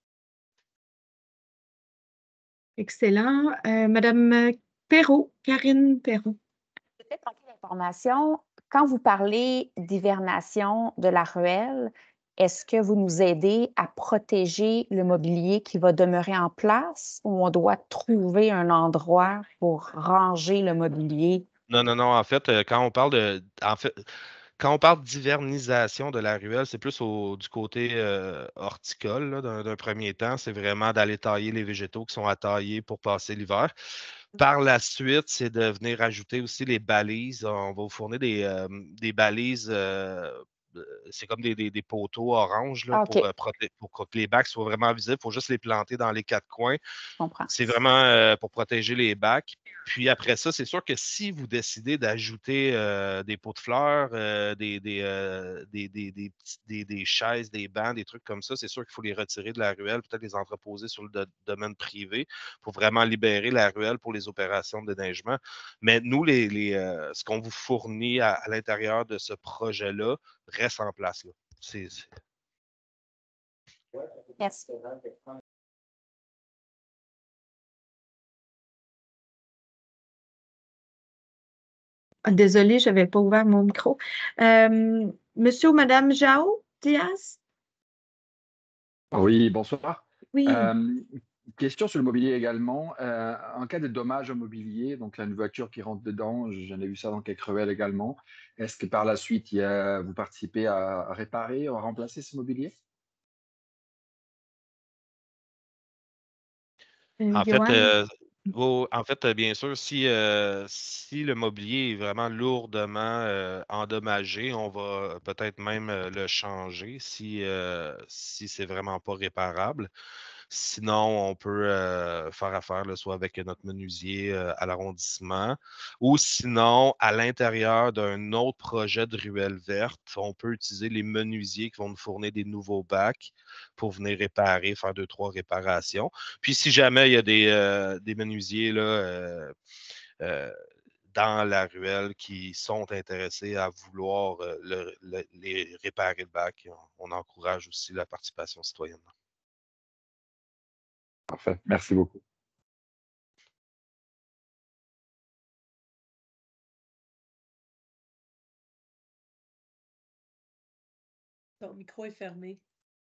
Excellent. Madame Perrault, Karine Perrault. Peut-être manquer d'informations. Quand vous parlez d'hivernation de la ruelle, est-ce que vous nous aidez à protéger le mobilier qui va demeurer en place ou on doit trouver un endroit pour ranger le mobilier? Non. En fait, quand on parle d'hivernisation de la ruelle, c'est plus du côté horticole, là, d'un premier temps. C'est vraiment d'aller tailler les végétaux qui sont à tailler pour passer l'hiver. Par la suite, c'est de venir ajouter aussi les balises. On va vous fournir des balises, c'est comme des poteaux orange là, OK. pour que les bacs soient vraiment visibles. Il faut juste les planter dans les 4 coins. Je comprends. C'est vraiment pour protéger les bacs. Puis après ça, c'est sûr que si vous décidez d'ajouter des pots de fleurs, des chaises, des bancs, des trucs comme ça, c'est sûr qu'il faut les retirer de la ruelle, peut-être les entreposer sur le domaine privé pour vraiment libérer la ruelle pour les opérations de déneigement. Mais nous, ce qu'on vous fournit à l'intérieur de ce projet-là reste en place. Là. Merci. Désolée, je n'avais pas ouvert mon micro. Monsieur ou Madame Jao Diaz? Oui, bonsoir. Oui. Question sur le mobilier également. En cas de dommage au mobilier, donc une voiture qui rentre dedans, j'en ai vu ça dans quelques ruelles également. Est-ce que par la suite, vous participez à réparer ou à remplacer ce mobilier? En Joanne? fait, bien sûr, si le mobilier est vraiment lourdement endommagé, on va peut-être même le changer si c'est vraiment pas réparable. Sinon, on peut faire affaire là, soit avec notre menuisier à l'arrondissement ou sinon, à l'intérieur d'un autre projet de ruelle verte, on peut utiliser les menuisiers qui vont nous fournir des nouveaux bacs pour venir réparer, faire 2-3 réparations. Puis si jamais il y a des menuisiers là, dans la ruelle qui sont intéressés à vouloir les réparer le bac, on encourage aussi la participation citoyenne. Parfait, merci beaucoup. Ton micro est fermé.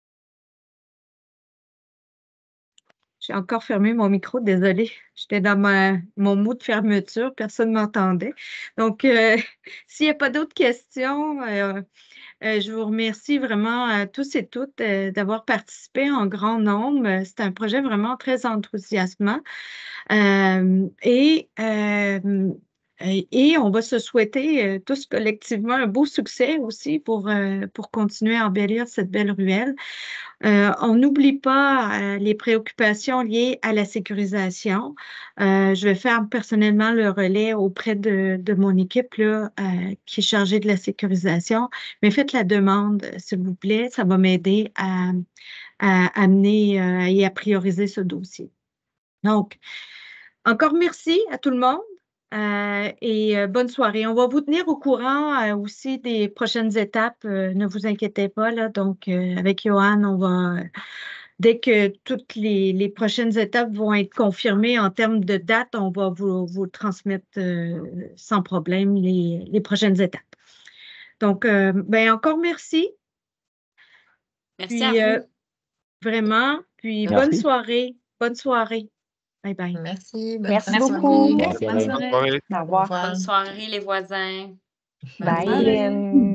J'ai encore fermé mon micro, désolée. J'étais dans mon mot de fermeture, personne ne m'entendait. Donc, s'il n'y a pas d'autres questions, je vous remercie vraiment tous et toutes d'avoir participé en grand nombre. C'est un projet vraiment très enthousiasmant. Et on va se souhaiter tous collectivement un beau succès aussi pour continuer à embellir cette belle ruelle. On n'oublie pas les préoccupations liées à la sécurisation. Je vais faire personnellement le relais auprès de mon équipe là, qui est chargée de la sécurisation. Mais faites la demande, s'il vous plaît. Ça va m'aider à amener et à prioriser ce dossier. Donc, encore merci à tout le monde. Et bonne soirée. On va vous tenir au courant aussi des prochaines étapes. Ne vous inquiétez pas. Là. Donc, avec Johan, on va, dès que toutes les prochaines étapes vont être confirmées en termes de date, on va vous transmettre sans problème les prochaines étapes. Donc, ben, encore merci. Merci à vous. Vraiment. Puis, Merci. bonne soirée. Bonne soirée. Bye bye. Merci. Merci beaucoup. Bonne soirée. Au revoir. Bonne soirée, les voisins. Bye, Bye. Lynn.